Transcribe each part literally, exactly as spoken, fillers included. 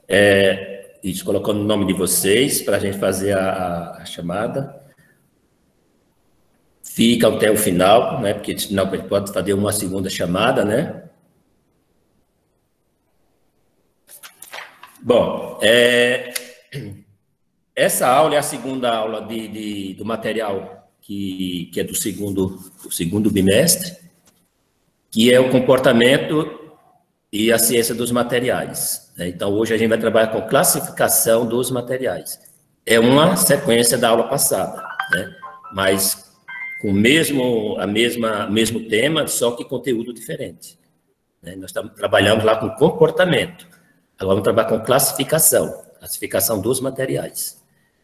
É, isso, colocando o nome de vocês para a gente fazer a, a chamada. Fica até o final, né? Porque senão a gente pode fazer uma segunda chamada, né? Bom, é, essa aula é a segunda aula de, de, do material que, que é do segundo, do segundo bimestre, que é o comportamento e a ciência dos materiais. Né? Então, hoje a gente vai trabalhar com classificação dos materiais. É uma sequência da aula passada, né? Mas com o mesmo, a mesma, mesmo tema, só que conteúdo diferente. Né? Nós estamos, trabalhamos lá com comportamento. Agora vamos trabalhar com classificação, classificação dos materiais.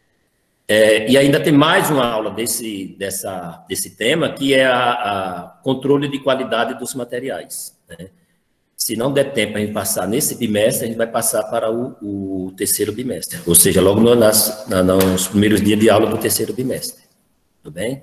É, e ainda tem mais uma aula desse, dessa, desse tema, que é a, a controle de qualidade dos materiais. Né? Se não der tempo a gente passar nesse bimestre, a gente vai passar para o, o terceiro bimestre, ou seja, logo no, nas, na, nos primeiros dias de aula do terceiro bimestre. Tudo bem?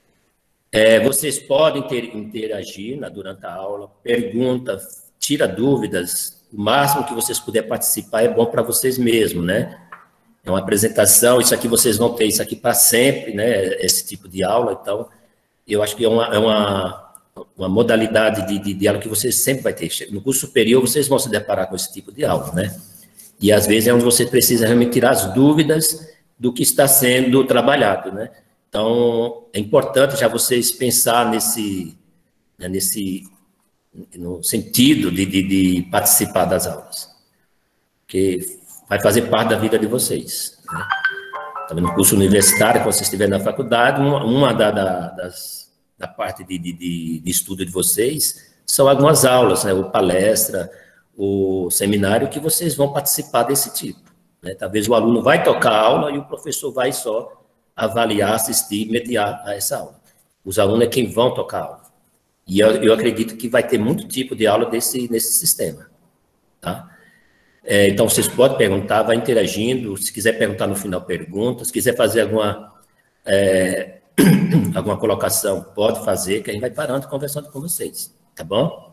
É, vocês podem ter, interagir na, durante a aula, pergunta, tira dúvidas, o máximo que vocês puderem participar é bom para vocês mesmos, né? É uma apresentação, isso aqui vocês vão ter isso aqui para sempre, né? Esse tipo de aula, então, eu acho que é uma, é uma, uma modalidade de, de, de aula que vocês sempre vai ter. No curso superior, vocês vão se deparar com esse tipo de aula, né? E, às vezes, é onde você precisa realmente tirar as dúvidas do que está sendo trabalhado, né? Então, é importante já vocês pensar nesse, né, nesse no sentido de, de, de participar das aulas, que vai fazer parte da vida de vocês. Né? Também no curso universitário, quando vocês estiverem na faculdade, uma, uma da, da, das, da parte de, de, de estudo de vocês são algumas aulas, né? Ou palestra, o seminário, que vocês vão participar desse tipo. Né? Talvez o aluno vai tocar a aula e o professor vai só avaliar, assistir, mediar a essa aula. Os alunos é quem vão tocar a aula. E eu, eu acredito que vai ter muito tipo de aula desse, nesse sistema. Tá? É, então, vocês podem perguntar, vai interagindo. Se quiser perguntar no final, pergunta. Se quiser fazer alguma, é, alguma colocação, pode fazer, que a gente vai parando e conversando com vocês. Tá bom?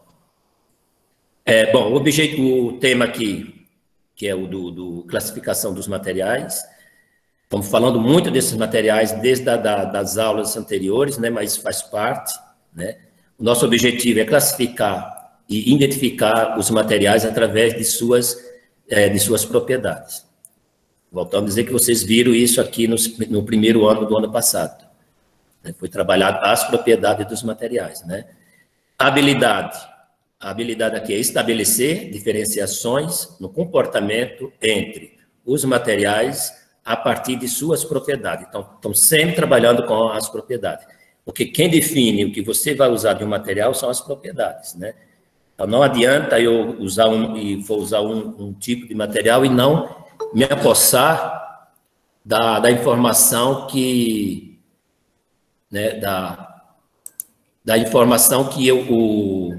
É, bom, o, objeto, o tema aqui, que é o do, do classificação dos materiais. Estamos falando muito desses materiais desde a, da, das aulas anteriores, né, mas faz parte, né? O nosso objetivo é classificar e identificar os materiais através de suas, é, de suas propriedades. Voltando a dizer que vocês viram isso aqui no, no primeiro ano do ano passado. Né? Foi trabalhado as propriedades dos materiais, né? A habilidade. A habilidade aqui é estabelecer diferenciações no comportamento entre os materiais a partir de suas propriedades. Então, estão sempre trabalhando com as propriedades. Porque quem define o que você vai usar de um material são as propriedades, né? Então, não adianta eu usar um, e vou usar um, um tipo de material e não me apossar da, da informação que, né, da, da informação que eu, o,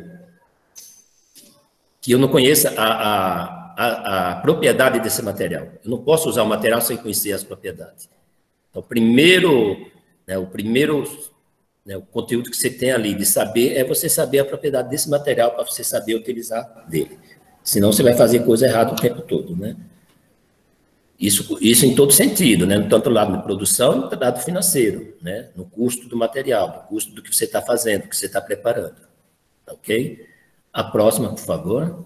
que eu não conheça a, a A, a propriedade desse material. Eu não posso usar o material sem conhecer as propriedades. Então, primeiro, né, o primeiro, né, o conteúdo que você tem ali de saber é você saber a propriedade desse material para você saber utilizar dele. Senão você vai fazer coisa errada o tempo todo, né? Isso, isso em todo sentido, né? Tanto lado de produção, quanto lado financeiro, né? No custo do material, no custo do que você está fazendo, do que você está preparando. Ok? A próxima, por favor.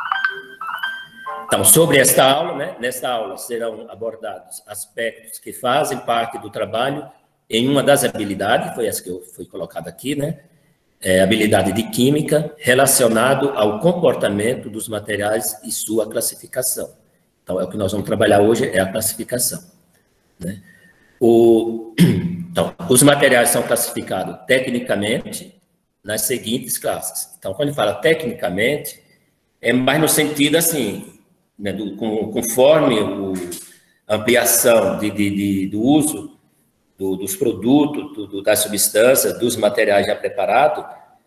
Então, sobre esta aula, né, nesta aula serão abordados aspectos que fazem parte do trabalho em uma das habilidades, foi essa que eu fui colocada aqui, né, é, habilidade de química, relacionado ao comportamento dos materiais e sua classificação. Então, é o que nós vamos trabalhar hoje, é a classificação. Né? O, então, os materiais são classificados tecnicamente nas seguintes classes. Então, quando ele fala tecnicamente, é mais no sentido assim, né, do, com, conforme o, a ampliação de, de, de, do uso do, dos produtos, do, do, das substâncias, dos materiais já preparados,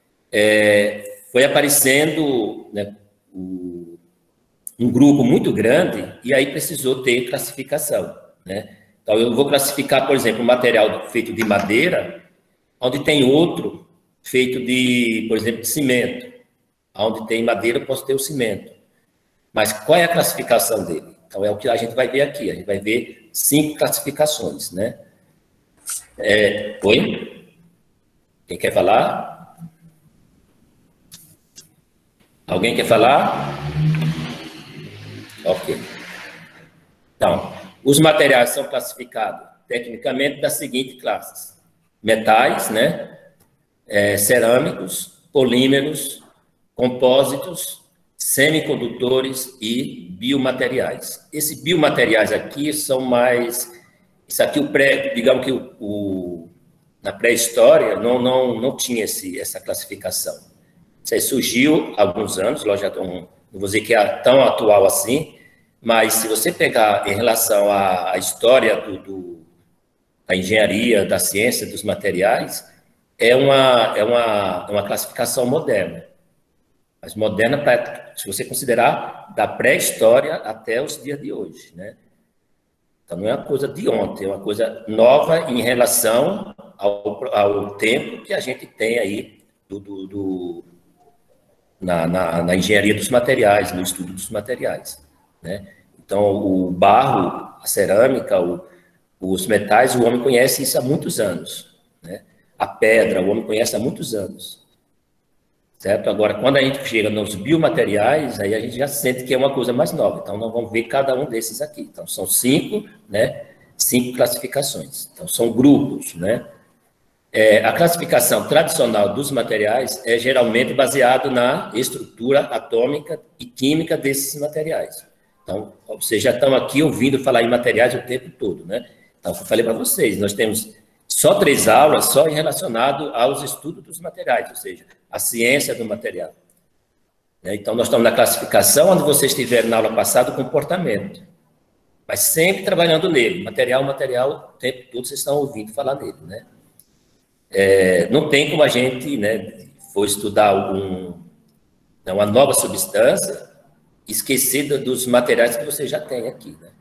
é, foi aparecendo, né, o, um grupo muito grande e aí precisou ter classificação. Né? Então, eu vou classificar, por exemplo, um material feito de madeira, onde tem outro feito de, por exemplo, de cimento. Onde tem madeira, eu posso ter o cimento. Mas qual é a classificação dele? Então, é o que a gente vai ver aqui. A gente vai ver cinco classificações, né? É, oi? Quem quer falar? Alguém quer falar? Ok. Então, os materiais são classificados tecnicamente das seguintes classes: metais, né? É, cerâmicos, polímeros, compósitos, semicondutores e biomateriais. Esses biomateriais aqui são mais... Isso aqui, o pré, digamos que o, o, na pré-história não, não, não tinha esse, essa classificação. Isso aí surgiu há alguns anos, lógico, não vou dizer que é tão atual assim, mas se você pegar em relação à, à história do, do, da engenharia, da ciência, dos materiais, é uma, é uma, é uma classificação moderna. Mas moderna, pra, se você considerar, da pré-história até os dias de hoje, né? Então, não é uma coisa de ontem, é uma coisa nova em relação ao, ao tempo que a gente tem aí do, do, do, na, na, na engenharia dos materiais, no estudo dos materiais, né? Então, o barro, a cerâmica, o, os metais, o homem conhece isso há muitos anos, né? A pedra, o homem conhece há muitos anos, certo? Agora, quando a gente chega nos biomateriais, aí a gente já sente que é uma coisa mais nova. Então, nós vamos ver cada um desses aqui. Então, são cinco, né? Cinco classificações. Então, são grupos, né? É, a classificação tradicional dos materiais é geralmente baseado na estrutura atômica e química desses materiais. Então, vocês já estão aqui ouvindo falar em materiais o tempo todo, né? Então, eu falei para vocês, nós temos só três aulas só relacionado aos estudos dos materiais, ou seja, a ciência do material. Então, nós estamos na classificação, onde vocês tiveram na aula passada o comportamento, mas sempre trabalhando nele, material, material, o tempo todo vocês estão ouvindo falar nele, né? É, não tem como a gente, né, for estudar algum, uma nova substância, esquecer dos materiais que você já tem aqui, né?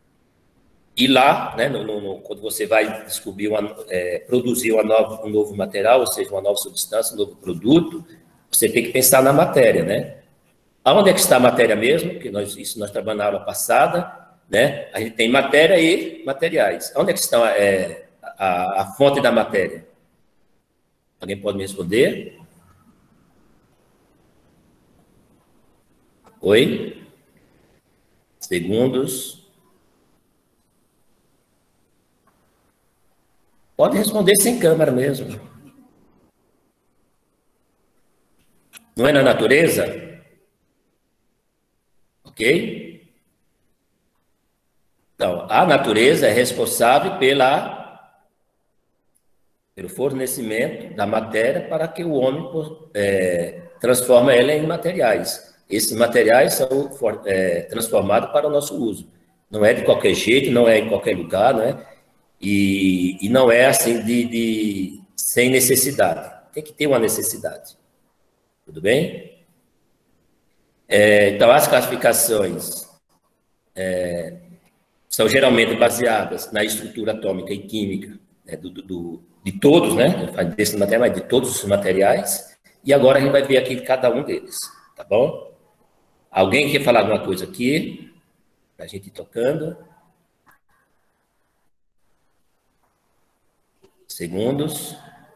E lá, né, no, no, quando você vai descobrir, uma, é, produzir uma nova, um novo material, ou seja, uma nova substância, um novo produto, você tem que pensar na matéria, né? Aonde é que está a matéria mesmo? Que nós, isso nós trabalhamos na aula passada, né? A gente tem matéria e materiais. Onde é que está é, a, a fonte da matéria? Alguém pode me responder? Oi? Segundos. Pode responder sem câmera mesmo. Não é na natureza? Ok? Então, a natureza é responsável pela, pelo fornecimento da matéria para que o homem é, transforme ela em materiais. Esses materiais são é, transformados para o nosso uso. Não é de qualquer jeito, não é em qualquer lugar, não é? E, e não é assim de, de sem necessidade. Tem que ter uma necessidade. Tudo bem? É, então, as classificações é, são geralmente baseadas na estrutura atômica e química, né, do, do, de todos, né? Desse material, de todos os materiais. E agora a gente vai ver aqui cada um deles, tá bom? Alguém quer falar alguma coisa aqui? Para a gente ir tocando. Segundos.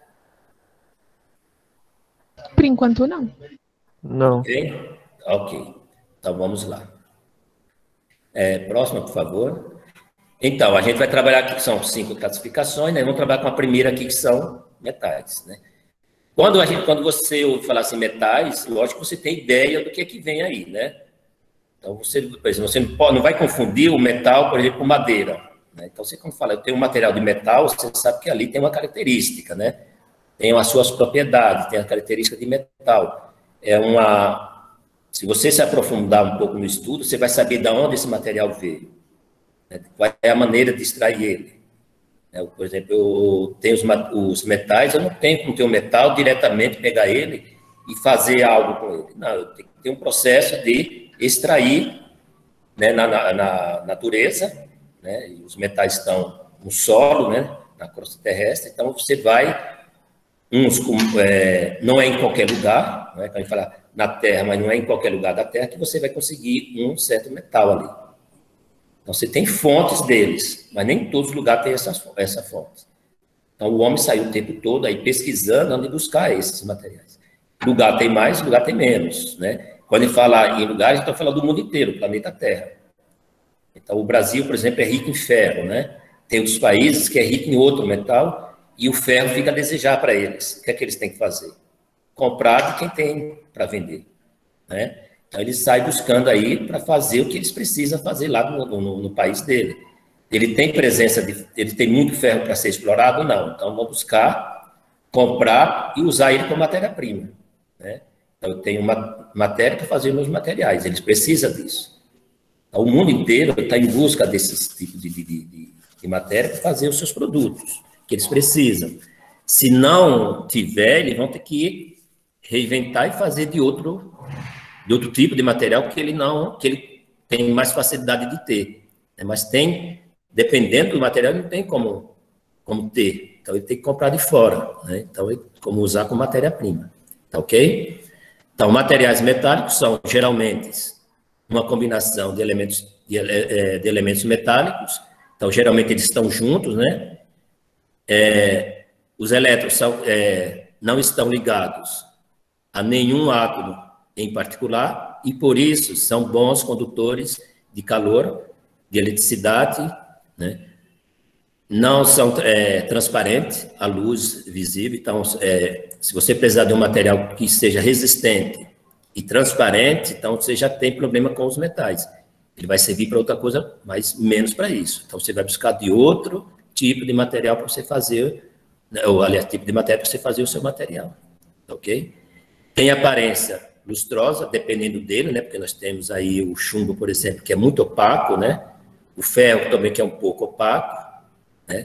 Por enquanto, não. Não. Ok? Ok. Então, vamos lá. É, próxima, por favor. Então, a gente vai trabalhar aqui, que são cinco classificações, né? Vamos trabalhar com a primeira aqui, que são metais, né? Quando, a gente, quando você ouve falar assim, metais, lógico que você tem ideia do que é que vem aí, né? Então, você, por exemplo, você não, pode, não vai confundir o metal, por exemplo, com madeira, né? Então, você quando fala, eu tenho um material de metal, você sabe que ali tem uma característica, né? Tem as suas propriedades, tem a característica de metal. É uma... Se você se aprofundar um pouco no estudo, você vai saber de onde esse material veio, né? Qual é a maneira de extrair ele. Por exemplo, eu tenho os, os metais, eu não tenho como ter um metal diretamente, pegar ele e fazer algo com ele. Não, eu tenho que ter um processo de extrair, né, na, na, na natureza, né, e os metais estão no solo, né, na crosta terrestre, então você vai, uns com, é, não é em qualquer lugar, né, quando a gente fala na Terra, mas não é em qualquer lugar da Terra que você vai conseguir um certo metal ali. Então, você tem fontes deles, mas nem todos os lugares têm essas, essa fonte. Então, o homem saiu o tempo todo aí pesquisando, onde buscar esses materiais. Lugar tem mais, lugar tem menos, né? Quando ele fala em lugares, então fala do mundo inteiro, planeta Terra. Então, o Brasil, por exemplo, é rico em ferro, né? Tem outros países que é rico em outro metal e o ferro fica a desejar para eles. O que é que eles têm que fazer? Comprar de quem tem para vender, né? Então, ele sai buscando aí para fazer o que eles precisam fazer lá no, no, no país dele. Ele tem presença, de, ele tem muito ferro para ser explorado? Não. Então, vão buscar, comprar e usar ele como matéria-prima, né? Então, eu tenho uma matéria para fazer meus materiais, eles precisam disso. Então, o mundo inteiro está em busca desses tipos de, de, de, de matéria para fazer os seus produtos, que eles precisam. Se não tiver, eles vão ter que reinventar e fazer de outro, de outro tipo de material que ele não, que ele tem mais facilidade de ter. Mas tem, dependendo do material, não tem como, como ter. Então, ele tem que comprar de fora, né? Então, ele, como usar como matéria-prima. Tá ok? Então, materiais metálicos são, geralmente, uma combinação de elementos, de, de elementos metálicos. Então, geralmente, eles estão juntos, né? É, os elétrons são, é, não estão ligados a nenhum átomo em particular e, por isso, são bons condutores de calor, de eletricidade, né? Não são é, transparentes à luz visível. Então, é, se você precisar de um material que seja resistente e transparente, então você já tem problema com os metais. Ele vai servir para outra coisa, mas menos para isso. Então, você vai buscar de outro tipo de material para você fazer, né, ou, aliás, tipo de matéria para você fazer o seu material. Ok? Tem aparência lustrosa, dependendo dele, né? Porque nós temos aí o chumbo, por exemplo, que é muito opaco, né? O ferro também, que é um pouco opaco, né?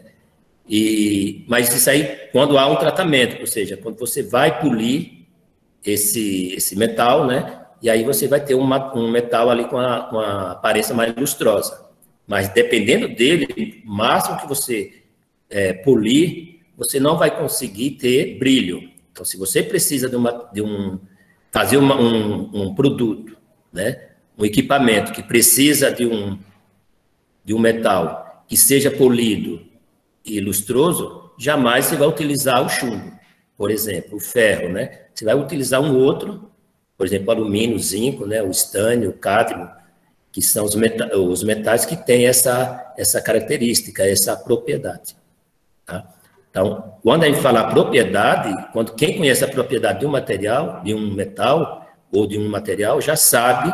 E, mas isso aí, quando há um tratamento, ou seja, quando você vai polir esse, esse metal, né? E aí você vai ter uma, um metal ali com a, com a aparência mais lustrosa. Mas dependendo dele, o máximo que você é, polir, você não vai conseguir ter brilho. Então, se você precisa de, uma, de um, fazer uma, um, um produto, né? Um equipamento que precisa de um, de um metal que seja polido e lustroso, jamais você vai utilizar o chumbo, por exemplo, o ferro, né? Você vai utilizar um outro, por exemplo, o alumínio, o zinco, né? O estânio, o cádmio, que são os, meta os metais que têm essa, essa característica, essa propriedade. Tá? Então, quando a gente fala propriedade, quando quem conhece a propriedade de um material, de um metal ou de um material, já sabe,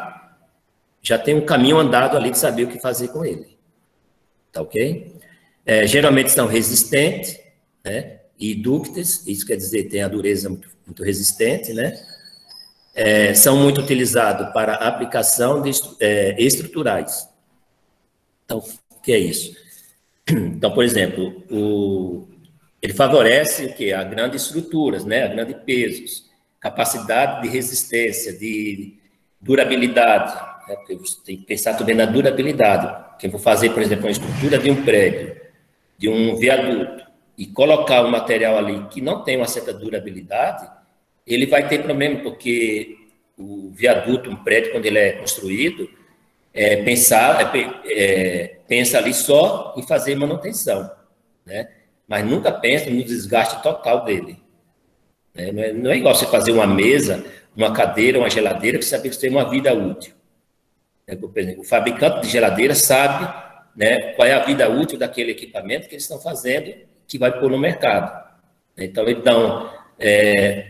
já tem um caminho andado ali de saber o que fazer com ele. Tá ok? É, geralmente são resistentes, né? E dúcteis, isso quer dizer, tem a dureza muito, muito resistente, né? É, são muito utilizados para aplicação de é, estruturais. Então, o que é isso? Então, por exemplo, o, ele favorece o quê? A grandes estruturas, né? A grandes pesos, capacidade de resistência, de durabilidade, né? Porque você tem que pensar também na durabilidade. Quem for fazer, por exemplo, uma estrutura de um prédio, de um viaduto, e colocar um material ali que não tem uma certa durabilidade, ele vai ter problema, porque o viaduto, um prédio, quando ele é construído, é, pensar, é, é, pensa ali só em fazer manutenção, né? Mas nunca pensa no desgaste total dele. Né? Não, é, não é igual você fazer uma mesa, uma cadeira, uma geladeira, que você sabe que você tem uma vida útil. É, por exemplo, o fabricante de geladeira sabe, né, qual é a vida útil daquele equipamento que eles estão fazendo, que vai pôr no mercado. Então, eles dão é,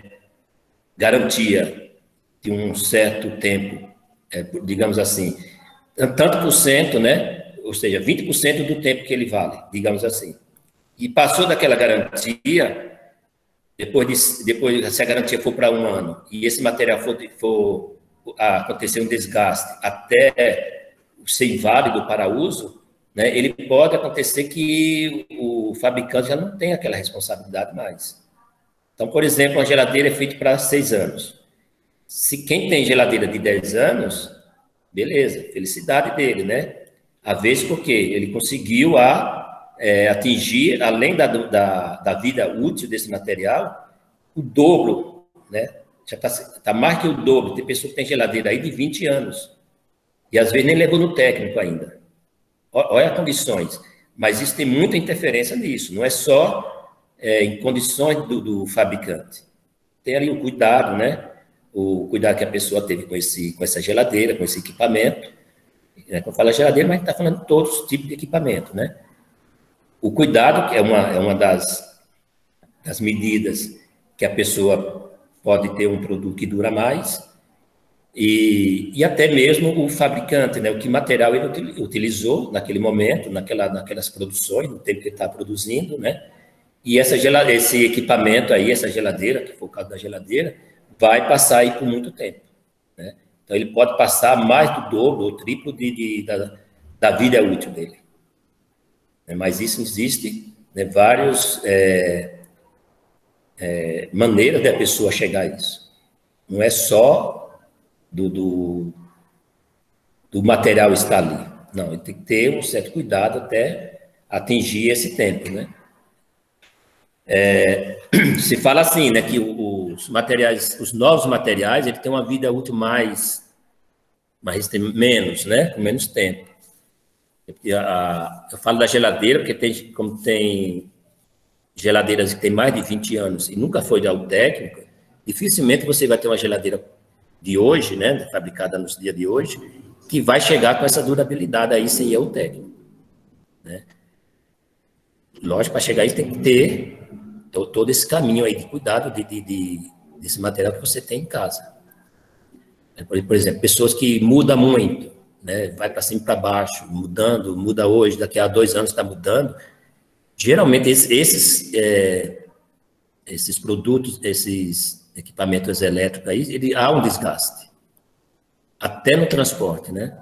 garantia de um certo tempo, é, digamos assim, tanto por cento, né, ou seja, vinte por cento do tempo que ele vale, digamos assim. E passou daquela garantia, depois, de, depois se a garantia for para um ano, e esse material for, for acontecer um desgaste até ser inválido para uso, né, ele pode acontecer que o fabricante já não tem aquela responsabilidade mais. Então, por exemplo, uma geladeira é feita para seis anos. Se quem tem geladeira de dez anos, beleza, felicidade dele, né? A vez porque ele conseguiu a, é, atingir, além da, da, da vida útil desse material, o dobro, né? Já está tá mais que o dobro. Tem pessoa que tem geladeira aí de vinte anos. E às vezes nem levou no técnico ainda. olha as condições, mas isso tem muita interferência nisso, não é só é, em condições do, do fabricante. Tem ali o cuidado, né? O cuidado que a pessoa teve com, esse, com essa geladeira, com esse equipamento. É, quando fala geladeira, mas a gente está falando de todos os tipos de equipamento, né? O cuidado, que é uma, é uma das, das medidas que a pessoa pode ter um produto que dura mais, e, e até mesmo o fabricante, né? O que material ele utilizou naquele momento, naquela, naquelas produções, no tempo que ele está produzindo, né? E essa geladeira, esse equipamento aí, essa geladeira, que foi o caso da geladeira, vai passar aí por muito tempo, né? Então, ele pode passar mais do dobro ou triplo de, de, da, da vida útil dele. Mas isso existe, né, várias é, é, maneiras da pessoa chegar a isso. Não é só do, do, do material estar ali. Não, ele tem que ter um certo cuidado até atingir esse tempo, né? É, se fala assim, né, que os materiais, os novos materiais, ele tem uma vida útil mais, mais tem menos, né, com menos tempo. Eu falo da geladeira porque tem, como tem geladeiras que tem mais de vinte anos e nunca foi de algo técnico, dificilmente você vai ter uma geladeira de hoje, né, fabricada nos dias de hoje, que vai chegar com essa durabilidade aí sem erro técnico, né? Lógico, para chegar aí tem que ter todo esse caminho aí de cuidado de, de, de, desse material que você tem em casa. Por exemplo, pessoas que mudam muito, né, vai para cima e para baixo, mudando, muda hoje, daqui a dois anos está mudando. Geralmente, esses, esses, é, esses produtos, esses equipamentos elétricos aí, ele, há um desgaste. Até no transporte, né?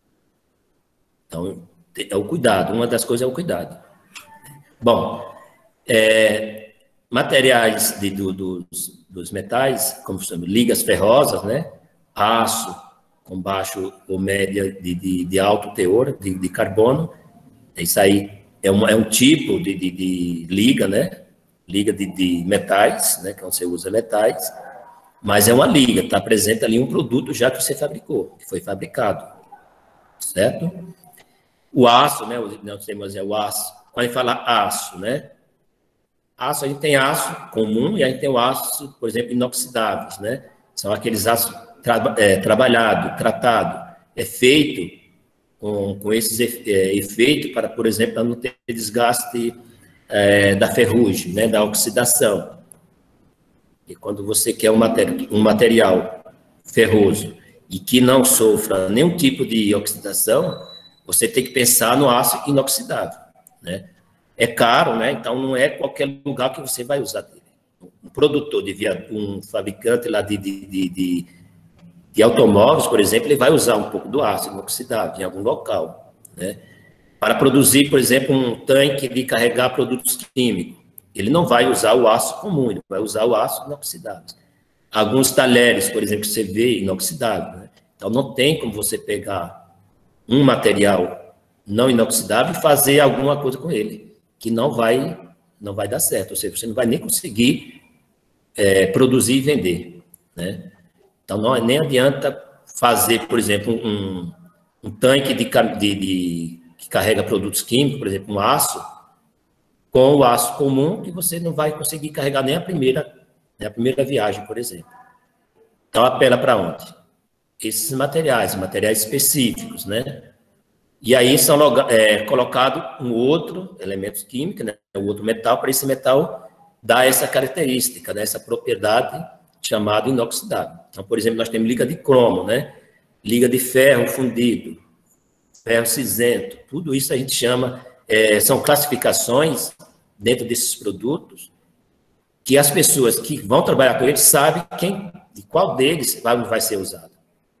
Então, é o cuidado. Uma das coisas é o cuidado. Bom, é, materiais de, do, dos, dos metais, como se chama, ligas ferrosas, né? Aço, com baixo ou média de, de, de alto teor de, de carbono. Isso aí é um, é um tipo de, de, de liga, né? Liga de, de metais, né? Que você usa metais, mas é uma liga, está presente ali um produto já que você fabricou, que foi fabricado, certo? O aço, né? Nós temos é, o aço. Quando a gente fala aço, né? Aço, a gente tem aço comum e a gente tem o aço, por exemplo, inoxidáveis, né? São aqueles aços tra é, trabalhado, tratado, é feito com, com esses é, efeitos para, por exemplo, não ter desgaste é, da ferrugem, né? Da oxidação. E quando você quer um, mater um material ferroso e que não sofra nenhum tipo de oxidação, você tem que pensar no aço inoxidável, né? É caro, né? Então não é qualquer lugar que você vai usar dele. Um produtor de via, um fabricante lá de, de, de, de, de automóveis, por exemplo, ele vai usar um pouco do aço inoxidável em algum local, né? Para produzir, por exemplo, um tanque de carregar produtos químicos, ele não vai usar o aço comum, ele vai usar o aço inoxidável. Alguns talheres, por exemplo, que você vê inoxidável, né? Então não tem como você pegar um material não inoxidável e fazer alguma coisa com ele, que não vai, não vai dar certo, ou seja, você não vai nem conseguir é, produzir e vender, né? Então, não, nem adianta fazer, por exemplo, um, um tanque de, de, de, que carrega produtos químicos, por exemplo, um aço, com o aço comum, que você não vai conseguir carregar nem a primeira, nem a primeira viagem, por exemplo. Então, apela para onde? Esses materiais, materiais específicos, né? E aí são é, colocados um outro elemento químico, né, um outro metal, para esse metal dar essa característica, né, essa propriedade chamada inoxidável. Então, por exemplo, nós temos liga de cromo, né, liga de ferro fundido, ferro cinzento, tudo isso a gente chama, é, são classificações dentro desses produtos que as pessoas que vão trabalhar com eles sabem quem, de qual deles vai, vai ser usado.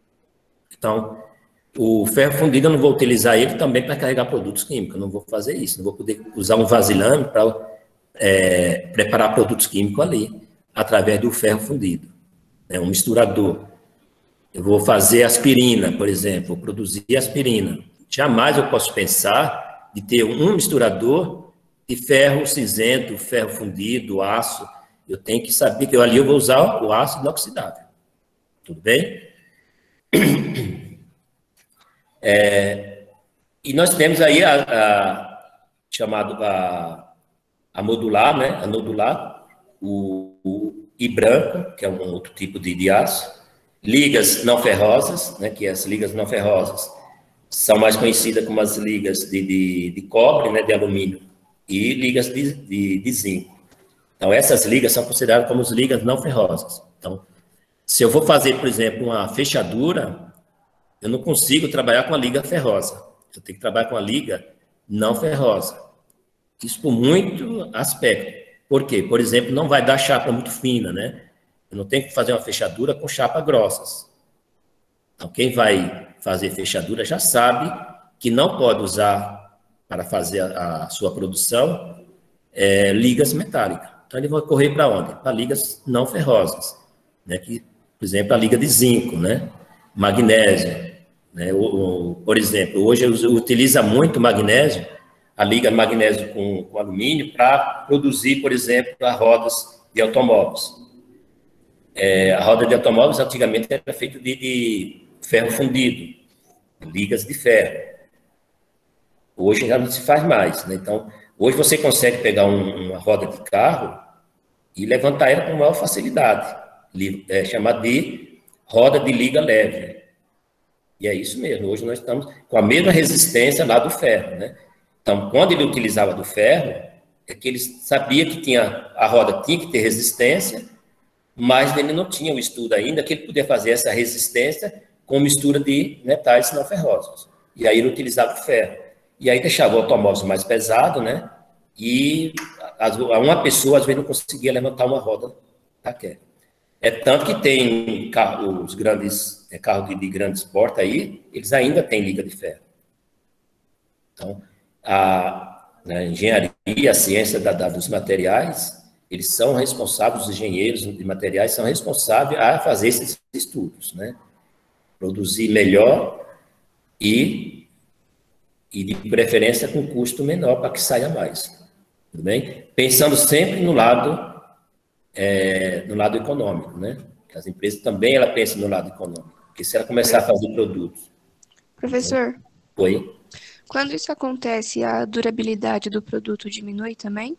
Então, o ferro fundido, eu não vou utilizar ele também para carregar produtos químicos, eu não vou fazer isso, não vou poder usar um vasilhame para é, preparar produtos químicos ali, através do ferro fundido, é um misturador. Eu vou fazer aspirina, por exemplo, vou produzir aspirina. Jamais eu posso pensar de ter um misturador de ferro cinzento, ferro fundido, aço. Eu tenho que saber que eu, ali eu vou usar o aço inoxidável. Tudo bem? É, e nós temos aí a, a chamado a, a modular, né? A nodular, o, o I branco, que é um outro tipo de, de aço, ligas não ferrosas, né? Que as ligas não ferrosas são mais conhecidas como as ligas de, de, de cobre, né? De alumínio, e ligas de, de, de zinco. Então, essas ligas são consideradas como as ligas não ferrosas. Então, se eu vou fazer, por exemplo, uma fechadura, eu não consigo trabalhar com a liga ferrosa. Eu tenho que trabalhar com a liga não ferrosa. Isso por muito aspecto. Por quê? Por exemplo, não vai dar chapa muito fina, né? Eu não tenho que fazer uma fechadura com chapa grossas. Então, quem vai fazer fechadura já sabe que não pode usar para fazer a, a sua produção é, ligas metálicas. Então, ele vai correr para onde? Para ligas não ferrosas, né? Que, por exemplo, a liga de zinco, né? Magnésio, né? O, o, por exemplo, hoje utiliza muito magnésio, a liga magnésio com, com alumínio, para produzir, por exemplo, as rodas de automóveis. É, a roda de automóveis, antigamente, era feita de, de ferro fundido, ligas de ferro. Hoje já não se faz mais, né? Então, hoje você consegue pegar um, uma roda de carro e levantar ela com maior facilidade, é chamada de roda de liga leve. E é isso mesmo, hoje nós estamos com a mesma resistência lá do ferro, né? Então, quando ele utilizava do ferro, é que ele sabia que tinha, a roda tinha que ter resistência, mas ele não tinha o estudo ainda que ele podia fazer essa resistência com mistura de metais não ferrosos. E aí ele utilizava o ferro. E aí deixava o automóvel mais pesado, né? E uma pessoa, às vezes, não conseguia levantar uma roda daquela. É tanto que tem carro, os grandes é, carros de, de grandes portas aí, eles ainda têm liga de ferro. Então, a, a engenharia, a ciência da, da, dos materiais, eles são responsáveis, os engenheiros de materiais são responsáveis a fazer esses estudos, né? Produzir melhor e, e de preferência com custo menor para que saia mais. Tudo bem? Pensando sempre no lado, é, no lado econômico, né? As empresas também ela pensam no lado econômico, porque se ela começar a fazer produtos... Professor, né? Oi? Quando isso acontece, a durabilidade do produto diminui também?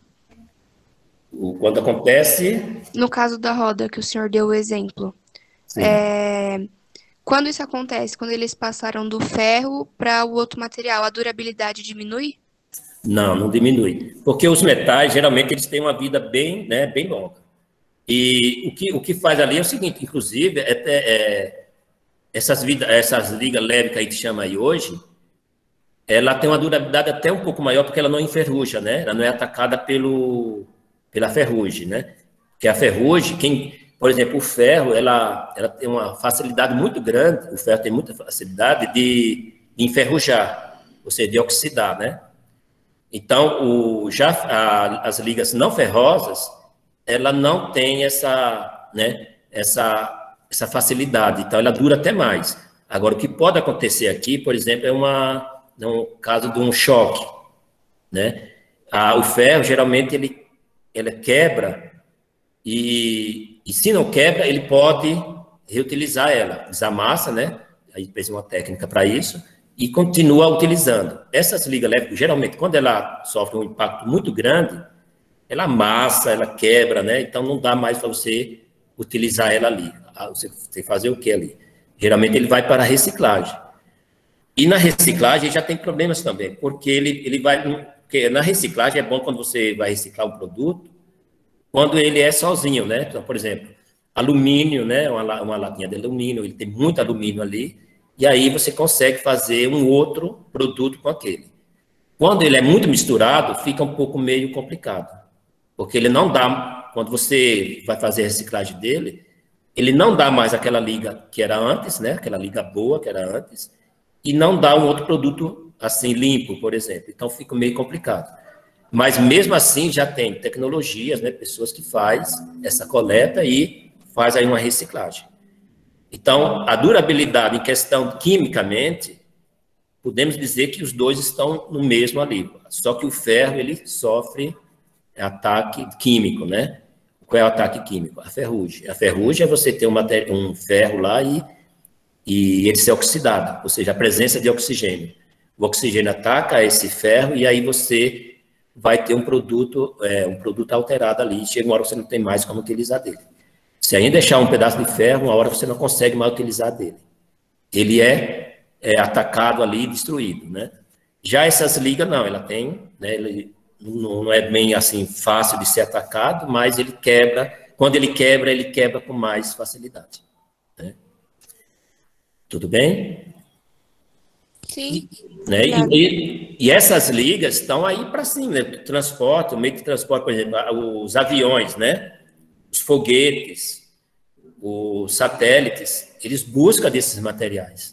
O, quando acontece... No caso da roda, que o senhor deu o exemplo. É, quando isso acontece, quando eles passaram do ferro para o outro material, a durabilidade diminui? Não, não diminui. Porque os metais, geralmente, eles têm uma vida bem, né, bem longa. E o que, o que faz ali é o seguinte, inclusive, é, é, essas, vida, essas ligas leves que a gente chama aí hoje, ela tem uma durabilidade até um pouco maior, porque ela não enferruja, né? Ela não é atacada pelo, pela ferrugem, né? Porque a ferrugem, quem, por exemplo, o ferro, ela, ela tem uma facilidade muito grande, o ferro tem muita facilidade de, de enferrujar, ou seja, de oxidar, né? Então, o, já a, as ligas não ferrosas, ela não tem essa, né, essa, essa facilidade, então ela dura até mais. Agora, o que pode acontecer aqui, por exemplo, é uma, no caso de um choque, né? Ah, o ferro, geralmente, ele, ele quebra e, e se não quebra, ele pode reutilizar ela, desamassa, né? Aí precisa uma técnica para isso, e continua utilizando. Essas ligas leves, geralmente, quando ela sofre um impacto muito grande, ela amassa, ela quebra, né? Então, não dá mais para você utilizar ela ali. Você tem que fazer o que ali? Geralmente, ele vai para a reciclagem. E na reciclagem já tem problemas também, porque ele, ele vai... Porque na reciclagem é bom quando você vai reciclar um produto, quando ele é sozinho, né? Então, por exemplo, alumínio, né? Uma, uma latinha de alumínio, ele tem muito alumínio ali, e aí você consegue fazer um outro produto com aquele. Quando ele é muito misturado, fica um pouco meio complicado, porque ele não dá, quando você vai fazer a reciclagem dele, ele não dá mais aquela liga que era antes, né? Aquela liga boa que era antes, e não dá um outro produto assim limpo, por exemplo. Então fica meio complicado. Mas mesmo assim já tem tecnologias, né? Pessoas que faz essa coleta e faz aí uma reciclagem. Então, a durabilidade em questão quimicamente, podemos dizer que os dois estão no mesmo ali. Só que o ferro, ele sofre ataque químico, né? Qual é o ataque químico? A ferrugem. A ferrugem é você ter um, um ferro lá e, e ele ser oxidado, ou seja, a presença de oxigênio. o oxigênio ataca esse ferro e aí você vai ter um produto, é, um produto alterado ali, chega uma hora você não tem mais como utilizar dele. Se ainda deixar um pedaço de ferro, uma hora você não consegue mais utilizar dele. Ele é, é atacado ali e destruído, né? Já essas ligas, não, ela tem, né, ele não, não é bem assim fácil de ser atacado, mas ele quebra, quando ele quebra, ele quebra com mais facilidade. Né? Tudo bem? Sim. Né? E, e essas ligas estão aí para cima, né? Transporte, o meio de transporte, por exemplo, os aviões, né? Os foguetes, os satélites, eles buscam desses materiais.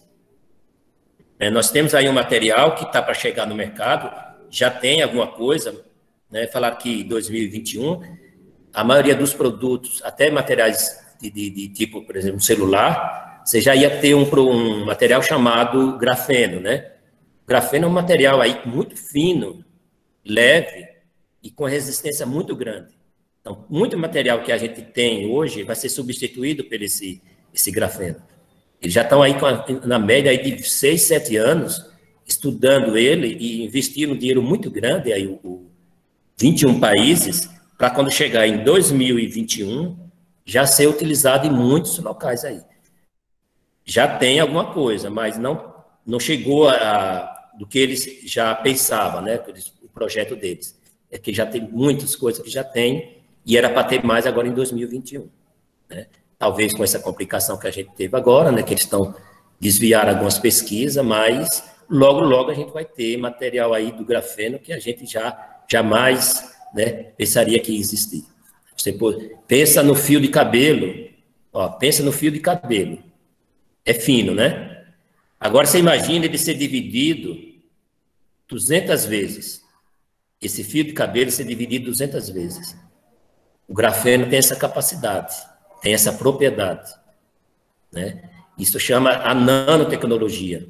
É, nós temos aí um material que está para chegar no mercado, já tem alguma coisa, né? Falar que em dois mil e vinte e um, a maioria dos produtos, até materiais de, de, de tipo, por exemplo, celular, você já ia ter um, um material chamado grafeno, né? O grafeno é um material aí muito fino, leve e com resistência muito grande. Então, muito material que a gente tem hoje vai ser substituído por esse, esse grafeno. Eles já estão aí com a, na média aí de seis, sete anos estudando ele e investindo um dinheiro muito grande, aí o, o vinte e um países, para quando chegar em dois mil e vinte e um, já ser utilizado em muitos locais aí. Já tem alguma coisa, mas não, não chegou a, a do que eles já pensavam, né? O projeto deles. É que já tem muitas coisas que já tem, e era para ter mais agora em dois mil e vinte e um. Né? Talvez com essa complicação que a gente teve agora, né? Que eles estão desviando algumas pesquisas, mas logo, logo a gente vai ter material aí do grafeno que a gente já jamais, né, pensaria que existia. Você pensa no fio de cabelo, ó, pensa no fio de cabelo. É fino, né? Agora você imagina ele ser dividido duzentas vezes. Esse fio de cabelo ser dividido duzentas vezes. O grafeno tem essa capacidade, tem essa propriedade. Né? Isso chama a nanotecnologia.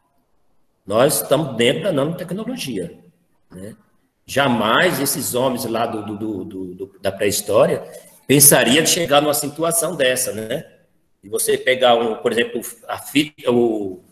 Nós estamos dentro da nanotecnologia. Né? Jamais esses homens lá do, do, do, do, da pré-história pensariam de chegar numa situação dessa, né? E você pegar, um, por exemplo, a fita, o,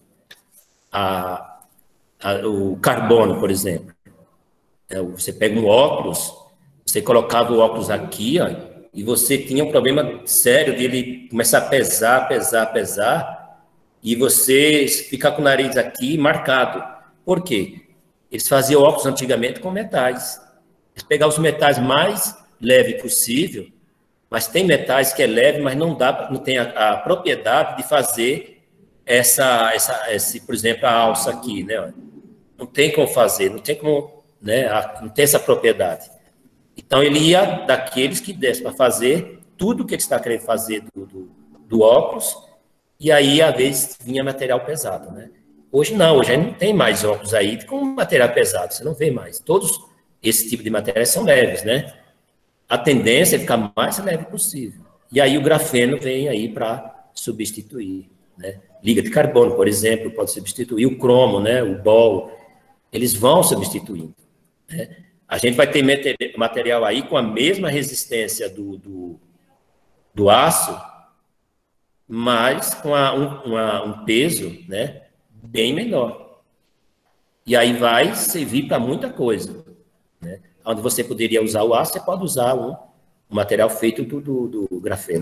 a, a, o carbono, por exemplo. É, você pega um óculos, você colocava o óculos aqui, ó, e você tinha um problema sério de ele começar a pesar, pesar, pesar, e você ficar com o nariz aqui marcado. Por quê? Eles faziam óculos antigamente com metais. Eles pegavam os metais mais leves possível, mas tem metais que é leve, mas não dá, não tem a, a propriedade de fazer essa, essa, esse, por exemplo, a alça aqui, né? Não tem como fazer, não tem como, né? Não tem essa propriedade. Então ele ia daqueles que desse para fazer tudo o que ele está querendo fazer do, do, do óculos, e aí às vezes vinha material pesado, né? Hoje não, hoje não tem mais óculos aí com material pesado, você não vê mais. Todos esse tipo de materiais são leves, né? A tendência é ficar o mais leve possível. E aí o grafeno vem aí para substituir, né? Liga de carbono, por exemplo, pode substituir o cromo, né? O bol, eles vão substituindo, né? A gente vai ter material aí com a mesma resistência do, do, do aço, mas com a, um, uma, um peso, né, bem menor. E aí vai servir para muita coisa, né? Onde você poderia usar o aço, você pode usar um, um material feito do, do, do grafeno.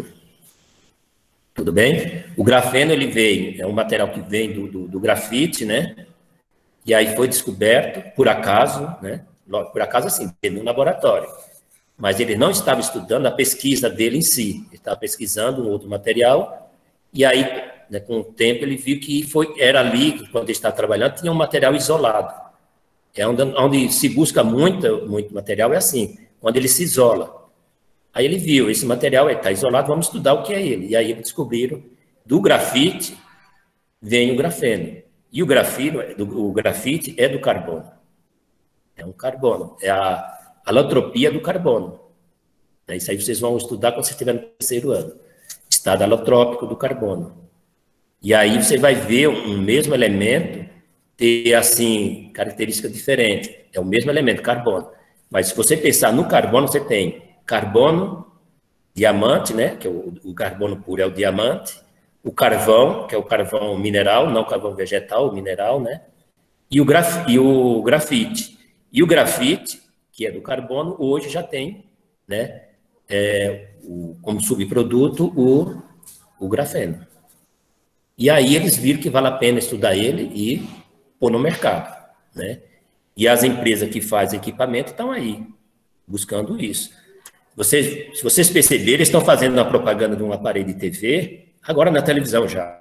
Tudo bem? O grafeno, ele veio, é um material que vem do, do, do grafite, né? E aí foi descoberto, por acaso, né? Por acaso, assim, no laboratório. Mas ele não estava estudando a pesquisa dele em si. Ele estava pesquisando um outro material, e aí, né, com o tempo, ele viu que foi, era ali, quando ele estava trabalhando, tinha um material isolado. É onde, onde se busca muito, muito material, é assim, quando ele se isola. Aí ele viu, esse material está isolado, vamos estudar o que é ele. E aí eles descobriram, do grafite, vem o grafeno. E o, grafino, o grafite é do carbono. É um carbono, é a alotropia do carbono. Isso aí vocês vão estudar quando vocês estiverem no terceiro ano. Estado alotrópico do carbono. E aí você vai ver um mesmo elemento ter, assim, característica diferente. É o mesmo elemento, carbono. Mas se você pensar no carbono, você tem carbono, diamante, né? Que é o, o carbono puro é o diamante. O carvão, que é o carvão mineral, não o carvão vegetal, o mineral, né? e o, graf, e o grafite. E o grafite, que é do carbono, hoje já tem, né, é, o, como subproduto o, o grafeno. E aí eles viram que vale a pena estudar ele e pôr no mercado, né? E as empresas que fazem equipamento estão aí, buscando isso. Vocês, se vocês perceberem, eles estão fazendo uma propaganda de um aparelho de T V, agora na televisão já.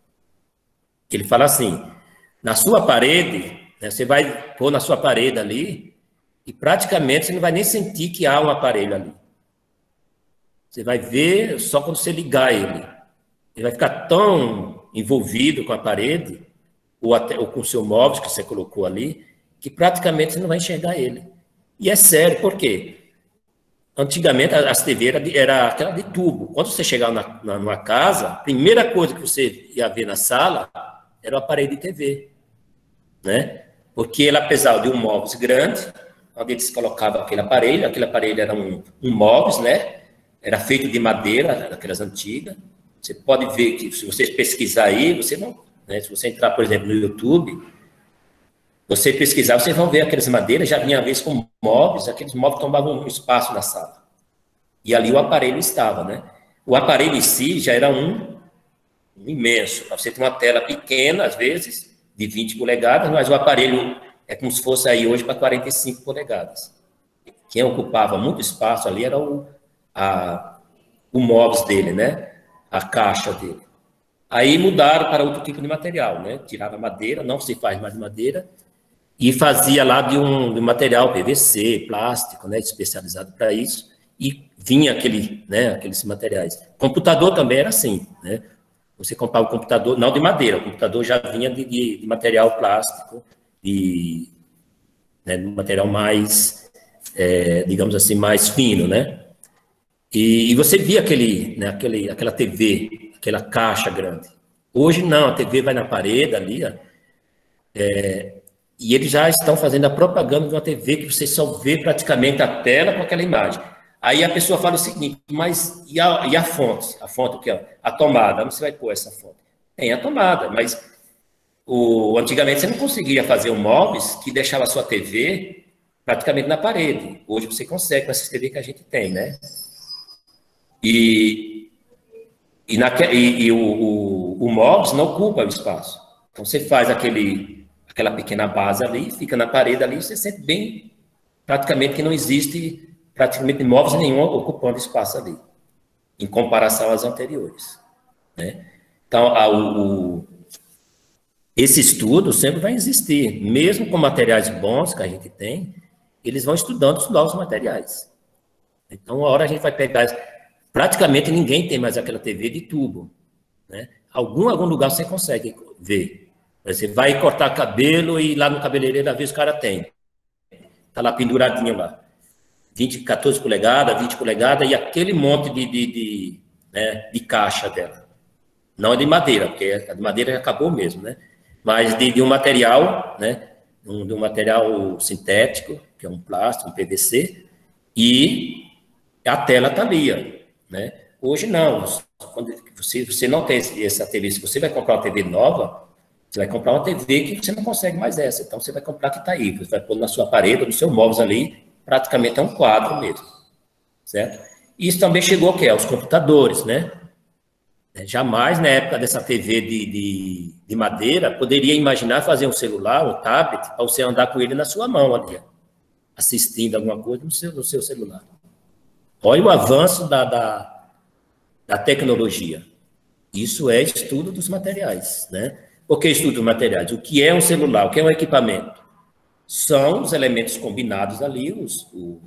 Ele fala assim, na sua parede, né, você vai pôr na sua parede ali, e praticamente você não vai nem sentir que há um aparelho ali. Você vai ver só quando você ligar ele. Ele vai ficar tão envolvido com a parede, ou, até, ou com o seu móvel que você colocou ali, que praticamente você não vai enxergar ele. E é sério, por quê? Antigamente, as T V era, era aquela de tubo. Quando você chegava na, na, numa casa, a primeira coisa que você ia ver na sala era o aparelho de T V. Né? Porque ele, apesar de um móvel grande, onde eles colocavam aquele aparelho, aquele aparelho era um, um móvel, né? Era feito de madeira, daquelas antigas. Você pode ver que, se vocês pesquisar aí, você não, né? Se você entrar, por exemplo, no YouTube, você pesquisar, vocês vão ver aquelas madeiras, já vinha vez com móveis, aqueles móveis tomavam um espaço na sala. E ali o aparelho estava, né? O aparelho em si já era um, um imenso. Você tem uma tela pequena, às vezes, de vinte polegadas, mas o aparelho é como se fosse aí hoje para quarenta e cinco polegadas. Quem ocupava muito espaço ali era o, a, o móveis dele, né? A caixa dele. Aí mudaram para outro tipo de material, né? Tirava madeira, não se faz mais de madeira, e fazia lá de um, de um material P V C, plástico, né? Especializado para isso, e vinha aquele, né? Aqueles materiais. Computador também era assim, né? Você comprava o computador, não de madeira, o computador já vinha de, de, de material plástico, de, né, de material mais, é, digamos assim, mais fino, né? E, e você via aquele, né, aquele, aquela T V, aquela caixa grande. Hoje não, a T V vai na parede ali, ó, é, e eles já estão fazendo a propaganda de uma T V que você só vê praticamente a tela com aquela imagem. Aí a pessoa fala o seguinte, mas e a, e a fonte? A fonte o que é? A tomada, onde você vai pôr essa fonte? Tem a tomada, mas o, antigamente você não conseguia fazer um móveis que deixava a sua T V praticamente na parede. Hoje você consegue com essas T V que a gente tem, né? E, e, naque, e, e o, o, o móveis não ocupa o espaço. Então você faz aquele, aquela pequena base ali, fica na parede ali, você sente bem, praticamente que não existe praticamente móveis nenhum ocupando espaço ali, em comparação às anteriores. Né? Então, a, o, o, esse estudo sempre vai existir, mesmo com materiais bons que a gente tem, eles vão estudando os novos materiais. Então, uma hora a gente vai pegar, praticamente ninguém tem mais aquela T V de tubo. Né? Algum, algum lugar você consegue ver. Você vai cortar cabelo e lá no cabeleireiro, às vezes o cara tem. Está lá penduradinho lá. vinte, quatorze polegadas, vinte polegadas, e aquele monte de, de, de, né, de caixa dela. Não é de madeira, porque a de madeira já acabou mesmo, né? Mas de, de um material, né? Um, de um material sintético, que é um plástico, um P V C, e a tela está ali, né? Hoje não, quando você, você não tem essa T V, se você vai comprar uma T V nova, você vai comprar uma T V que você não consegue mais essa, então você vai comprar que está aí, você vai pôr na sua parede, no seu móveis ali, praticamente é um quadro mesmo, certo? Isso também chegou o quê? Aos computadores, né? Jamais, na época dessa T V de, de, de madeira, poderia imaginar fazer um celular, um tablet, para você andar com ele na sua mão ali, assistindo alguma coisa no seu, no seu celular. Olha o avanço da, da, da tecnologia. Isso é estudo dos materiais, né? Por que estudo dos materiais? O que é um celular? O que é um equipamento? São os elementos combinados ali, os, o,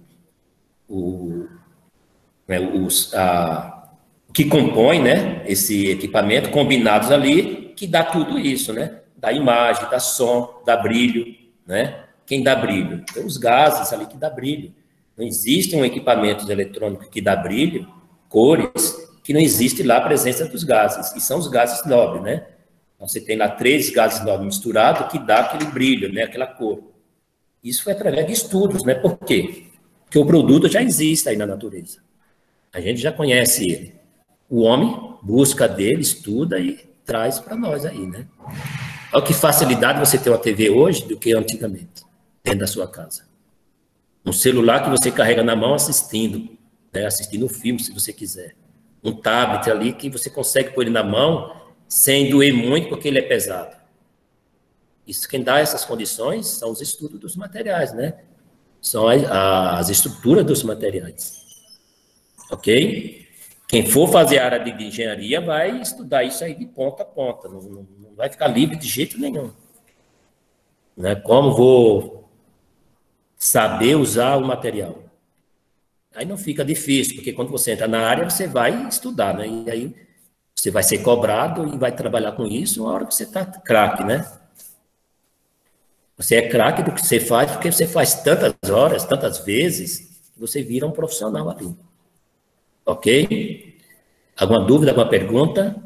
o, né, os, a, o que compõe, né, esse equipamento, combinados ali, que dá tudo isso, né? Dá imagem, dá som, dá brilho, né? Quem dá brilho? Tem os gases ali que dá brilho. Não existe um equipamento eletrônico que dá brilho, cores, que não existe lá a presença dos gases, e são os gases nobres, né? Então, você tem lá três gases nobres misturados que dá aquele brilho, né, aquela cor. Isso foi através de estudos, né? Por quê? Porque o produto já existe aí na natureza. A gente já conhece ele. O homem busca dele, estuda e traz para nós aí, né? Olha que facilidade você ter uma T V hoje do que antigamente, dentro da sua casa. Um celular que você carrega na mão assistindo, né, assistindo um filme, se você quiser. Um tablet ali que você consegue pôr ele na mão sem doer muito, porque ele é pesado. Isso, quem dá essas condições são os estudos dos materiais, né? São as, as estruturas dos materiais. Ok? Quem for fazer a área de engenharia vai estudar isso aí de ponta a ponta. Não, não, não vai ficar livre de jeito nenhum. Né? Como vou saber usar o material? Aí não fica difícil, porque quando você entra na área, você vai estudar, né? E aí você vai ser cobrado e vai trabalhar com isso na hora que você está craque, né? Você é craque do que você faz, porque você faz tantas horas, tantas vezes, que você vira um profissional ali. Ok? Alguma dúvida, alguma pergunta?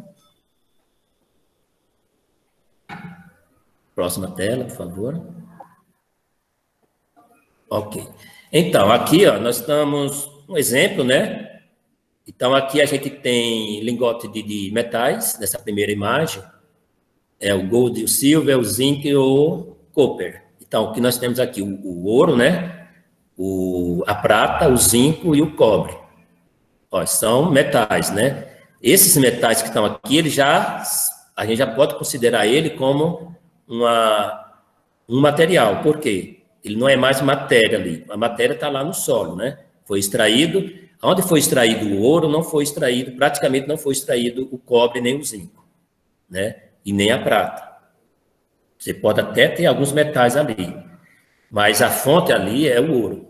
Próxima tela, por favor. Ok. Então, aqui, ó, nós estamos, um exemplo, né? Então, aqui a gente tem lingote de, de metais, nessa primeira imagem. É o gold, o silver, o zinc e o copper. Então, o que nós temos aqui? O, o ouro, né? O, a prata, o zinco e o cobre. Ó, são metais, né? Esses metais que estão aqui, ele já, a gente já pode considerar ele como uma, um material. Por quê? Ele não é mais matéria ali. A matéria está lá no solo, né? Foi extraído. Onde foi extraído o ouro, não foi extraído, praticamente não foi extraído o cobre nem o zinco, né? E nem a prata. Você pode até ter alguns metais ali, mas a fonte ali é o ouro.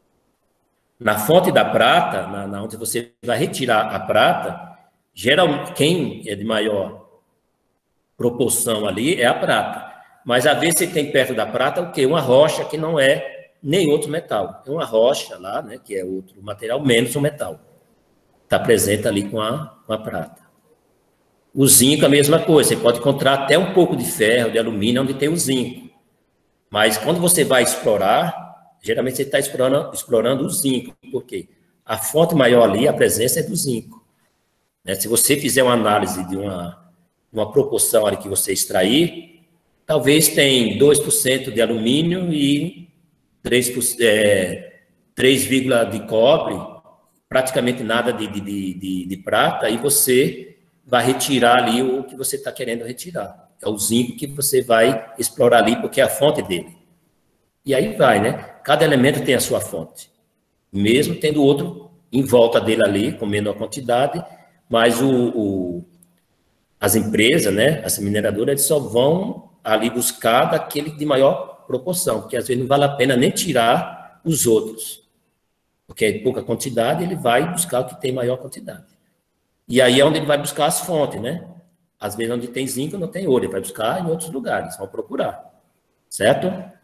Na fonte da prata, na, na onde você vai retirar a prata, geralmente quem é de maior proporção ali é a prata. Mas às vezes você tem perto da prata o quê? Uma rocha que não é nem outro metal. É uma rocha lá, né, que é outro material, menos um metal. Está presente ali com a, com a prata. O zinco, a mesma coisa. Você pode encontrar até um pouco de ferro, de alumínio, onde tem o zinco. Mas quando você vai explorar, geralmente você está explorando, explorando o zinco. Por quê? A fonte maior ali, a presença é do zinco. Né? Se você fizer uma análise de uma, uma proporção ali que você extrair, talvez tem dois por cento de alumínio e três por cento, é, três vírgula de cobre, praticamente nada de, de, de, de prata, e você vai retirar ali o que você está querendo retirar. É o zinco que você vai explorar ali, porque é a fonte dele. E aí vai, né? Cada elemento tem a sua fonte. Mesmo tendo outro em volta dele ali, com menor quantidade, mas o, o, as empresas, né, as mineradoras, só vão ali buscar daquele de maior proporção, porque às vezes não vale a pena nem tirar os outros. Porque é pouca quantidade, ele vai buscar o que tem maior quantidade. E aí é onde ele vai buscar as fontes, né? Às vezes onde tem zinco não tem ouro, ele vai buscar em outros lugares, vão procurar. Certo?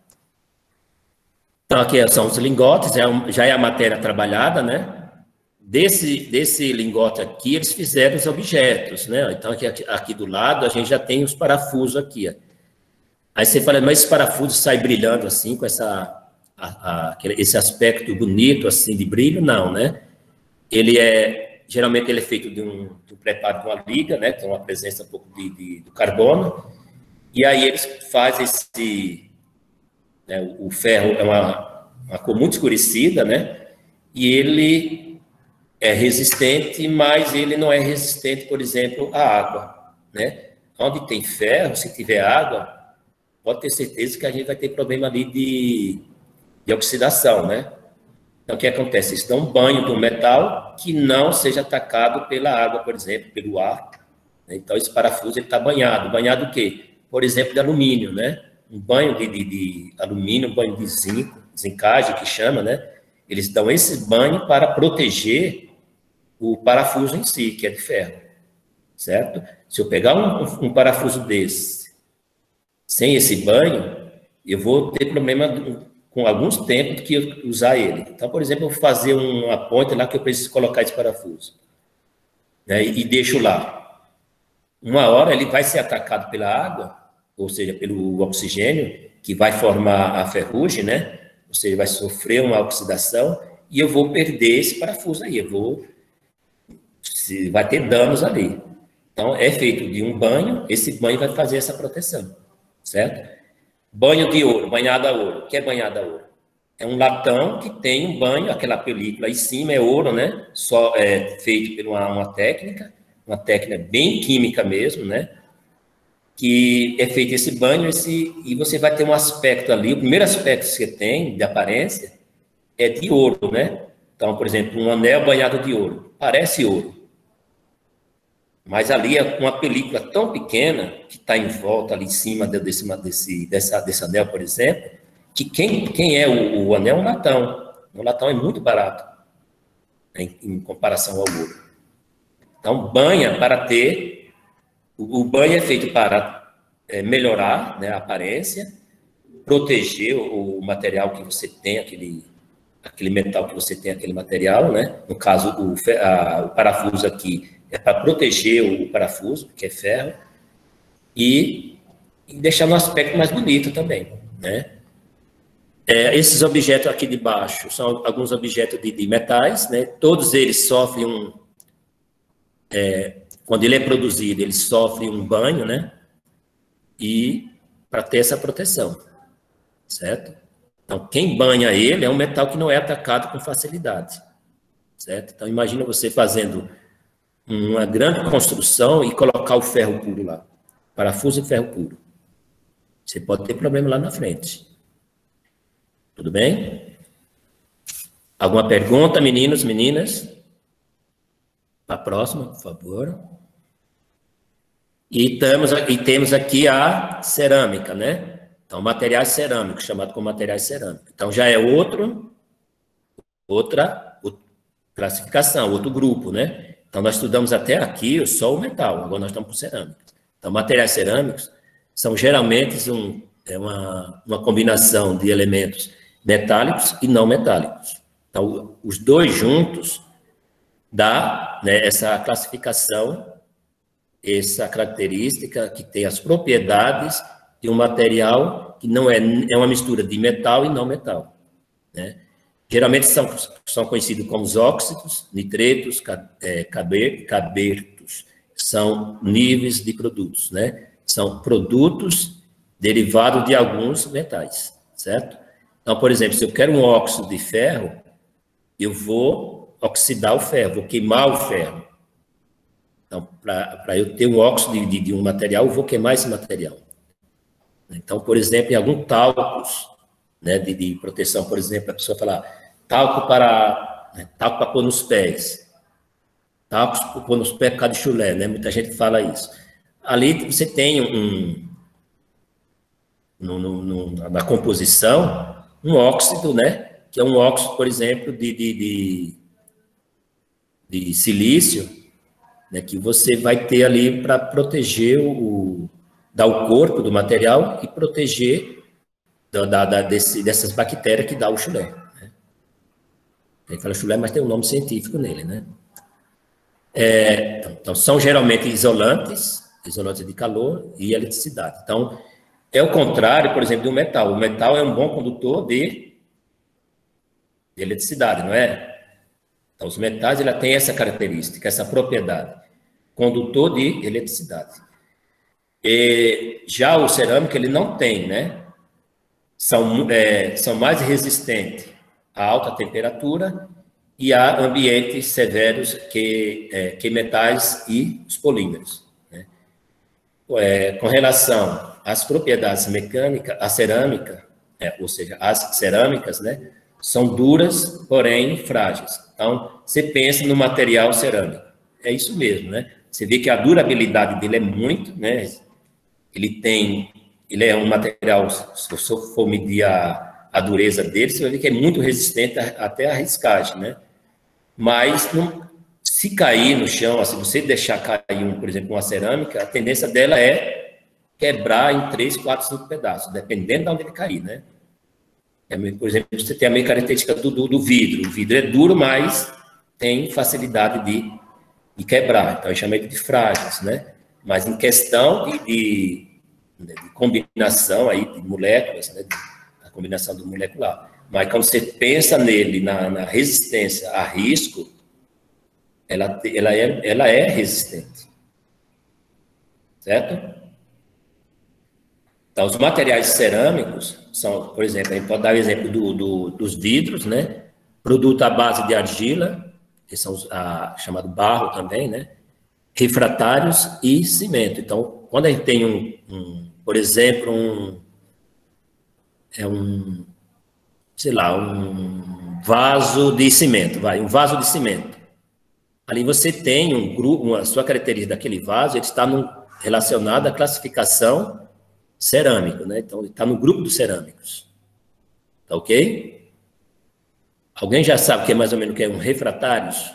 Então aqui são os lingotes, já é a matéria trabalhada, né? Desse, desse lingote aqui, eles fizeram os objetos, né? Então aqui, aqui do lado a gente já tem os parafusos aqui, ó. Aí você fala, mas esse parafuso sai brilhando assim, com essa, a, a, esse aspecto bonito assim de brilho? Não, né? Ele é, geralmente ele é feito de um, de um preparo de uma liga, né? Tem uma presença um pouco de, de, do carbono, e aí eles fazem esse, né, o, o ferro é uma, uma cor muito escurecida, né? E ele é resistente, mas ele não é resistente, por exemplo, à água, né? Onde tem ferro, se tiver água, pode ter certeza que a gente vai ter problema ali de, de oxidação, né? Então, o que acontece? Eles dão um banho do metal que não seja atacado pela água, por exemplo, pelo ar. Né? Então, esse parafuso está banhado. Banhado o quê? Por exemplo, de alumínio, né? Um banho de, de, de alumínio, um banho de zinco, zincagem, que chama, né? Eles dão esse banho para proteger o parafuso em si, que é de ferro, certo? Se eu pegar um, um parafuso desse, sem esse banho, eu vou ter problema com alguns tempos que eu usar ele. Então, por exemplo, eu vou fazer uma ponte lá que eu preciso colocar esse parafuso, né, e deixo lá. Uma hora ele vai ser atacado pela água, ou seja, pelo oxigênio, que vai formar a ferrugem, né? Ou seja, vai sofrer uma oxidação, e eu vou perder esse parafuso aí, eu vou, vai ter danos ali. Então, é feito de um banho, esse banho vai fazer essa proteção. certo? Banho de ouro, banhado a ouro. O que é banhado a ouro? É um latão que tem um banho, aquela película em cima é ouro, né? Só é feito por uma, uma técnica, uma técnica bem química mesmo, né? Que é feito esse banho esse, e você vai ter um aspecto ali, o primeiro aspecto que você tem de aparência é de ouro, né? Então, por exemplo, um anel banhado de ouro, parece ouro. Mas ali é uma película tão pequena que está em volta ali em cima desse, desse, dessa, desse anel, por exemplo, que quem, quem é o, o anel é um latão. O latão é muito barato, né, em, em comparação ao ouro. Então, banha para ter... O, o banho é feito para é, melhorar, né, a aparência, proteger o, o material que você tem, aquele, aquele metal que você tem, aquele material, né? No caso, o, a, o parafuso aqui é para proteger o parafuso, que é ferro, e, e deixar no aspecto mais bonito também, né? É, esses objetos aqui de baixo são alguns objetos de, de metais, né? Todos eles sofrem um... É, quando ele é produzido, ele sofre um banho, né? E para ter essa proteção, certo? Então, quem banha ele é um metal que não é atacado com facilidade, certo? Então, imagina você fazendo uma grande construção e colocar o ferro puro lá, parafuso de ferro puro. Você pode ter problema lá na frente. Tudo bem? Alguma pergunta, meninos, meninas? A próxima, por favor. E, temos, e temos aqui a cerâmica, né? Então, materiais cerâmicos, chamado como materiais cerâmicos. Então, já é outro, outra, outra classificação, outro grupo, né? Então, nós estudamos até aqui só o metal, agora nós estamos com cerâmica. Então, materiais cerâmicos são geralmente um, é uma, uma combinação de elementos metálicos e não metálicos. Então, os dois juntos dá, né, essa classificação, essa característica que tem as propriedades de um material que não é, é uma mistura de metal e não metal, né? Geralmente são, são conhecidos como os óxidos, nitretos, é, cabertos, são níveis de produtos, né? São produtos derivados de alguns metais, certo? Então, por exemplo, se eu quero um óxido de ferro, eu vou oxidar o ferro, vou queimar o ferro. Então, para eu ter um óxido de, de um material, eu vou queimar esse material. Então, por exemplo, em alguns talcos, né, de, de proteção, por exemplo, a pessoa fala, talco para, né, talco para pôr nos pés, talco para pôr nos pés por causa de chulé, né? Muita gente fala isso. Ali você tem um, no, no, no, na composição, um óxido, né? Que é um óxido, por exemplo, de, de, de, de silício, né, que você vai ter ali para proteger o, dar o corpo do material e proteger da, da, desse, dessas bactérias que dá o chulé. Né? Ele fala chulé, mas tem um nome científico nele, né? É, então, então, são geralmente isolantes, isolantes de calor e eletricidade. Então, é o contrário, por exemplo, do metal. O metal é um bom condutor de, de eletricidade, não é? Então, os metais, ela tem essa característica, essa propriedade, condutor de eletricidade. E já o cerâmico, ele não tem, né? São, é, são mais resistentes a alta temperatura e a ambientes severos que, é, que metais e os polímeros. Né? É, com relação às propriedades mecânicas, a cerâmica, é, ou seja, as cerâmicas, né? São duras, porém frágeis. Então, você pensa no material cerâmico. É isso mesmo, né? Você vê que a durabilidade dele é muito, né? Ele tem, ele é um material, se você for medir a, a dureza dele, você vai ver que é muito resistente a, até a riscagem, né? Mas, não, se cair no chão, se você deixar cair, um, por exemplo, uma cerâmica, a tendência dela é quebrar em três, quatro, cinco pedaços, dependendo de onde ele cair, né? Por exemplo, você tem a mesma característica do, do, do vidro. O vidro é duro, mas tem facilidade de, de quebrar. Então, eu chamo ele de frágeis, né? Mas em questão de, de, de combinação aí de moléculas, né? A combinação do molecular. Mas quando você pensa nele, na, na resistência a risco, ela, ela, é, ela é resistente. Certo? Então, os materiais cerâmicos são, por exemplo, a gente pode dar o exemplo do, do, dos vidros, né? Produto à base de argila, que são os, a, chamado barro também, né? Refratários e cimento. Então, quando a gente tem um, um por exemplo, um, é um, sei lá, um vaso de cimento, vai, um vaso de cimento. Ali você tem um grupo, uma sua característica daquele vaso, ele está no, relacionado à classificação cerâmico, né? Então, ele está no grupo dos cerâmicos. Tá ok? Alguém já sabe o que é mais ou menos o que é um refratários?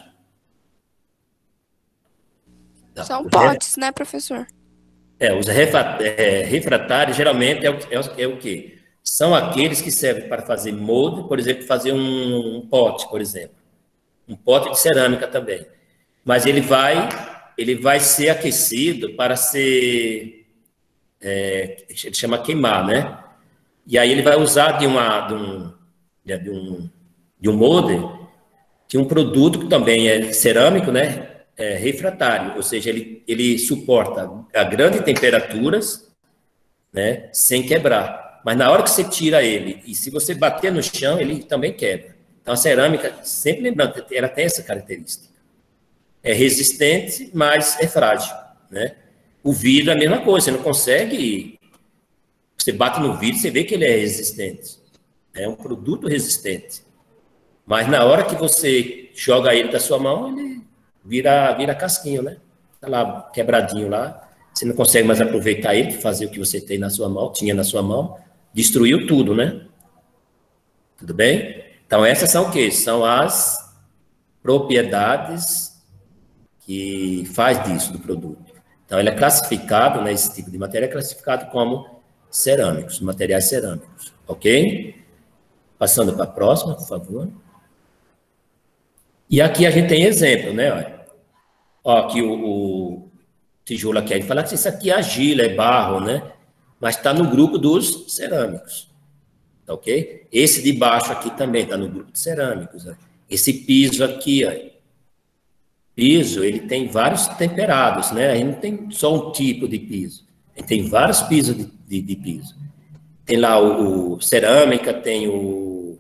Tá. São potes, né, professor? É, os refratários geralmente é o, é, o, é o quê? São aqueles que servem para fazer molde, por exemplo, fazer um, um pote, por exemplo. Um pote de cerâmica também. Mas ele vai, ele vai ser aquecido para ser, é, ele chama queimar, né? E aí ele vai usar de, uma, de, um, de, um, de um molde, de um produto que também é cerâmico, né? É refratário, ou seja, ele, ele suporta a grandes temperaturas, né, sem quebrar. Mas na hora que você tira ele, e se você bater no chão, ele também quebra. Então, a cerâmica, sempre lembrando, ela tem essa característica. É resistente, mas é frágil, né? O vidro é a mesma coisa, você não consegue... Você bate no vidro, você vê que ele é resistente. É um produto resistente. Mas na hora que você joga ele da sua mão, ele... Vira, vira casquinho, né? Tá lá, quebradinho lá. Você não consegue mais aproveitar ele, fazer o que você tem na sua mão, tinha na sua mão. Destruiu tudo, né? Tudo bem? Então, essas são o quê? São as propriedades que faz disso, do produto. Então, ele é classificado, né? Esse tipo de matéria é classificado como cerâmicos, materiais cerâmicos. Ok? Passando para a próxima, por favor. E aqui a gente tem exemplo, né? Olha, ó, aqui o, o tijolo aqui, a gente fala que isso aqui é argila, é barro, né? Mas está no grupo dos cerâmicos, tá ok? Esse de baixo aqui também está no grupo de cerâmicos. Ó. Esse piso aqui, ó, piso, ele tem vários temperados, né? A gente não tem só um tipo de piso, a gente tem vários pisos de, de, de piso. Tem lá o, o cerâmica, tem o...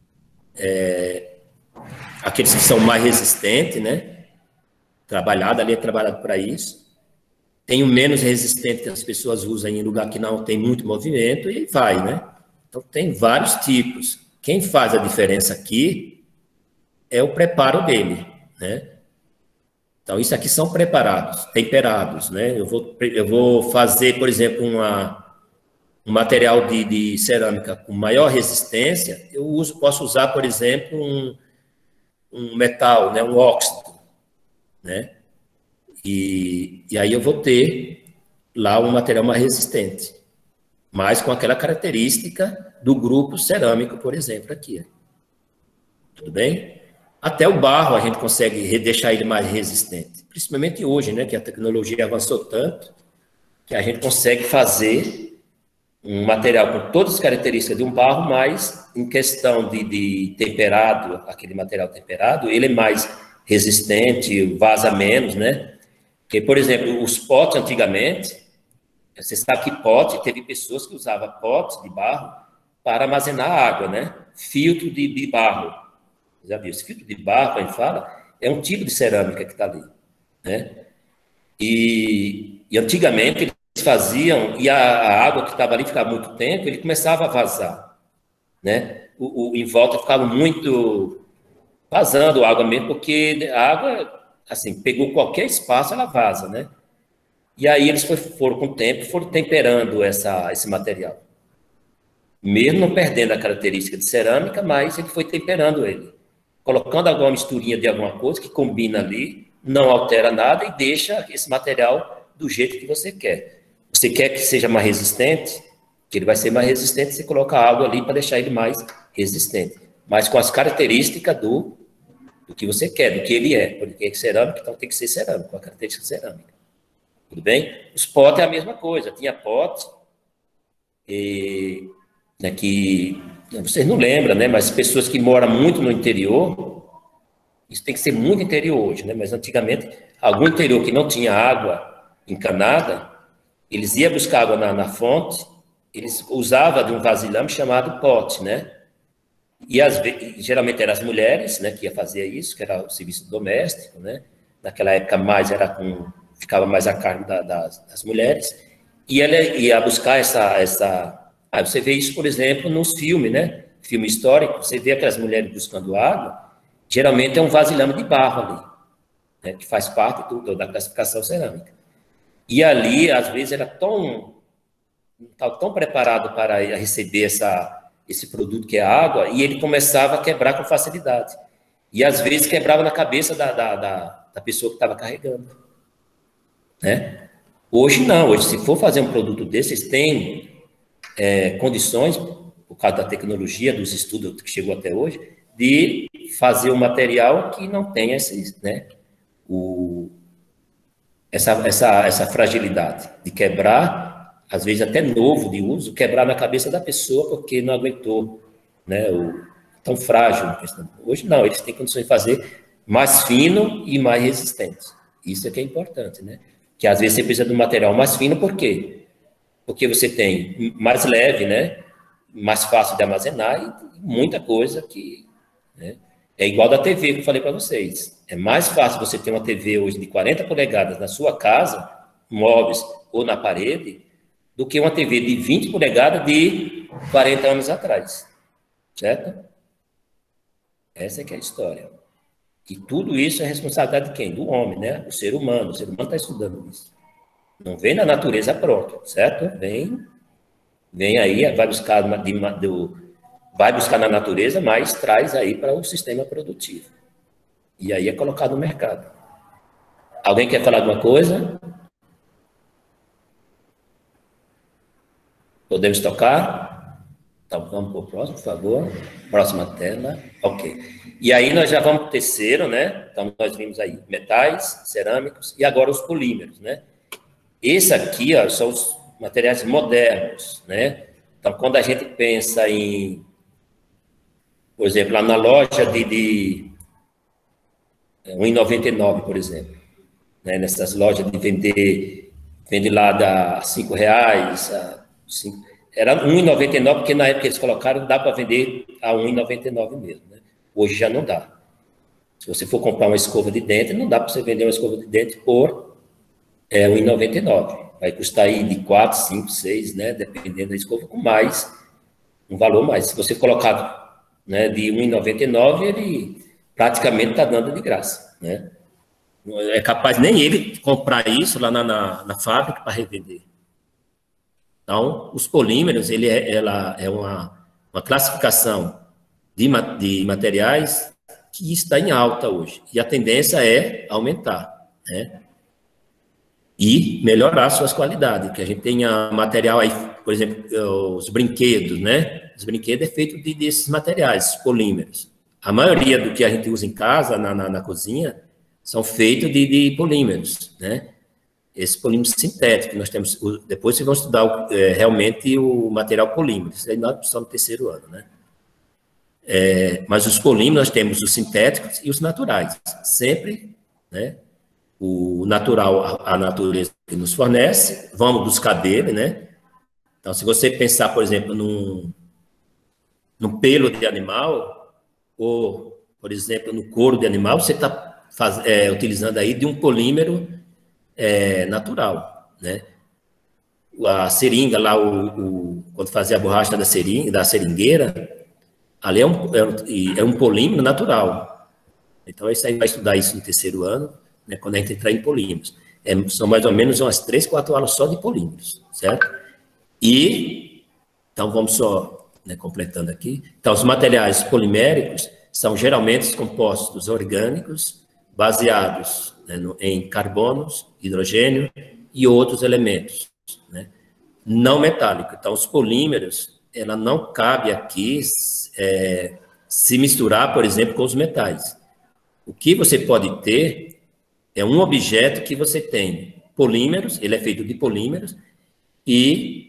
É, aqueles que são mais resistentes, né? Trabalhado, ali é trabalhado para isso. Tem o menos resistente que as pessoas usam em lugar que não tem muito movimento e vai, né? Então, tem vários tipos. Quem faz a diferença aqui é o preparo dele, né? Então, isso aqui são preparados, temperados, né? Eu vou, eu vou fazer, por exemplo, uma, um material de, de cerâmica com maior resistência, eu uso, posso usar, por exemplo, um um metal, né, um óxido, né? E, e aí eu vou ter lá um material mais resistente, mas com aquela característica do grupo cerâmico, por exemplo, aqui. Tudo bem? Até o barro a gente consegue deixar ele mais resistente, principalmente hoje, né, que a tecnologia avançou tanto que a gente consegue fazer um material com todas as características de um barro, mas em questão de, de temperado, aquele material temperado, ele é mais resistente, vaza menos, né? Porque, por exemplo, os potes antigamente, você sabe que pote, teve pessoas que usavam potes de barro para armazenar água, né? Filtro de, de barro. Já viu? Esse filtro de barro, a gente fala, é um tipo de cerâmica que está ali, né? E, e antigamente eles faziam, e a, a água que estava ali ficava muito tempo, ele começava a vazar, né? O, o, em volta ficava muito vazando água mesmo, porque a água, assim, pegou qualquer espaço, ela vaza, né? E aí eles foi, foram, com o tempo, foram temperando essa, esse material. Mesmo não perdendo a característica de cerâmica, mas ele foi temperando ele. Colocando alguma misturinha de alguma coisa que combina ali, não altera nada e deixa esse material do jeito que você quer. Você quer que seja mais resistente? Que ele vai ser mais resistente, você coloca água ali para deixar ele mais resistente. Mas com as características do, do que você quer, do que ele é. Porque é cerâmica, então tem que ser cerâmico, com a característica cerâmica. Tudo bem? Os potes é a mesma coisa. Tinha pote e, né, que... Vocês não lembram, né? Mas pessoas que moram muito no interior, isso tem que ser muito interior hoje, né? Mas antigamente, algum interior que não tinha água encanada, eles iam buscar água na, na fonte eles usavam de um vasilhame chamado pote, né? E as, geralmente eram as mulheres, né, que ia fazer isso, que era o serviço doméstico, né? Naquela época mais era com, ficava mais a cargo da, das, das mulheres. E ela ia buscar essa, essa... Aí você vê isso, por exemplo, nos filmes, né? Filme histórico, você vê aquelas mulheres buscando água, geralmente é um vasilhame de barro ali, né, que faz parte do, da classificação cerâmica. E ali, às vezes, era tão, tão, tão preparado para receber essa, esse produto que é a água, e ele começava a quebrar com facilidade. E, às vezes, quebrava na cabeça da, da, da, da pessoa que estava carregando. Né? Hoje, não. Hoje, se for fazer um produto desses, tem é, condições, por causa da tecnologia, dos estudos que chegou até hoje, de fazer um material que não tenha esses, né, o, essa, essa, essa fragilidade de quebrar, às vezes até novo de uso, quebrar na cabeça da pessoa porque não aguentou, né, o, tão frágil. Hoje não, eles têm condições de fazer mais fino e mais resistente. Isso é que é importante, né? Que às vezes você precisa de um material mais fino, por quê? Porque você tem mais leve, né? Mais fácil de armazenar e muita coisa que... Né? É igual da T V que eu falei para vocês. É mais fácil você ter uma T V hoje de quarenta polegadas na sua casa, móveis ou na parede, do que uma T V de vinte polegadas de quarenta anos atrás. Certo? Essa é que é a história. E tudo isso é responsabilidade de quem? Do homem, né? O ser humano. O ser humano está estudando isso. Não vem na natureza pronto, certo? Vem, vem aí, vai buscar, de, do, vai buscar na natureza, mas traz aí para o sistema produtivo. E aí é colocado no mercado. Alguém quer falar alguma coisa? Podemos tocar? Então, vamos para o próximo, por favor. Próxima tela. Ok. E aí nós já vamos para o terceiro, né? Então, nós vimos aí metais, cerâmicos e agora os polímeros, né? Esse aqui, ó, são os materiais modernos, né? Então, quando a gente pensa em, por exemplo, lá na loja de, de um real e noventa e nove centavos, por exemplo, né? Nessas lojas de vender, vende lá a cinco reais, a cinco, era um real e noventa e nove centavos, porque na época eles colocaram, dá para vender a um real e noventa e nove centavos mesmo, né? Hoje já não dá. Se você for comprar uma escova de dente, não dá para você vender uma escova de dente por é, um real e noventa e nove centavos. Vai custar aí de quatro, cinco, seis, né? Dependendo da escova, com mais, um valor mais. Se você colocar, né, de um real e noventa e nove centavos, ele praticamente está dando de graça, né? É capaz nem ele comprar isso lá na, na, na fábrica para revender. Então, os polímeros, ele é, ela é uma, uma classificação de, de materiais que está em alta hoje. E a tendência é aumentar, né? E melhorar suas qualidades, que a gente tenha material aí, por exemplo, os brinquedos, né? Os brinquedos é feito de, desses materiais, polímeros. A maioria do que a gente usa em casa, na, na, na cozinha, são feitos de, de polímeros, né? Esses polímeros sintéticos, nós temos, depois vocês vão estudar é, realmente o material polímero, isso aí nós só no terceiro ano, né? É, mas os polímeros, nós temos os sintéticos e os naturais, sempre, né? O natural, a natureza que nos fornece, vamos buscar dele, né? Então, se você pensar, por exemplo, num, num pelo de animal, ou, por exemplo, no couro de animal, você está é, utilizando aí de um polímero é, natural, né? A seringa lá, o, o, quando fazia a borracha da, seringa, da seringueira, ali é um, é, um, é um polímero natural. Então, isso aí vai estudar isso no terceiro ano, né, quando a gente entrar em polímeros. É, são mais ou menos umas três, quatro aulas só de polímeros, certo? E, então, vamos só, né, completando aqui. Então, os materiais poliméricos são geralmente os compostos orgânicos baseados, né, no, em carbonos, hidrogênio e outros elementos, né, não metálicos. Então, os polímeros, ela não cabe aqui é, se misturar, por exemplo, com os metais. O que você pode ter é um objeto que você tem polímeros, ele é feito de polímeros, e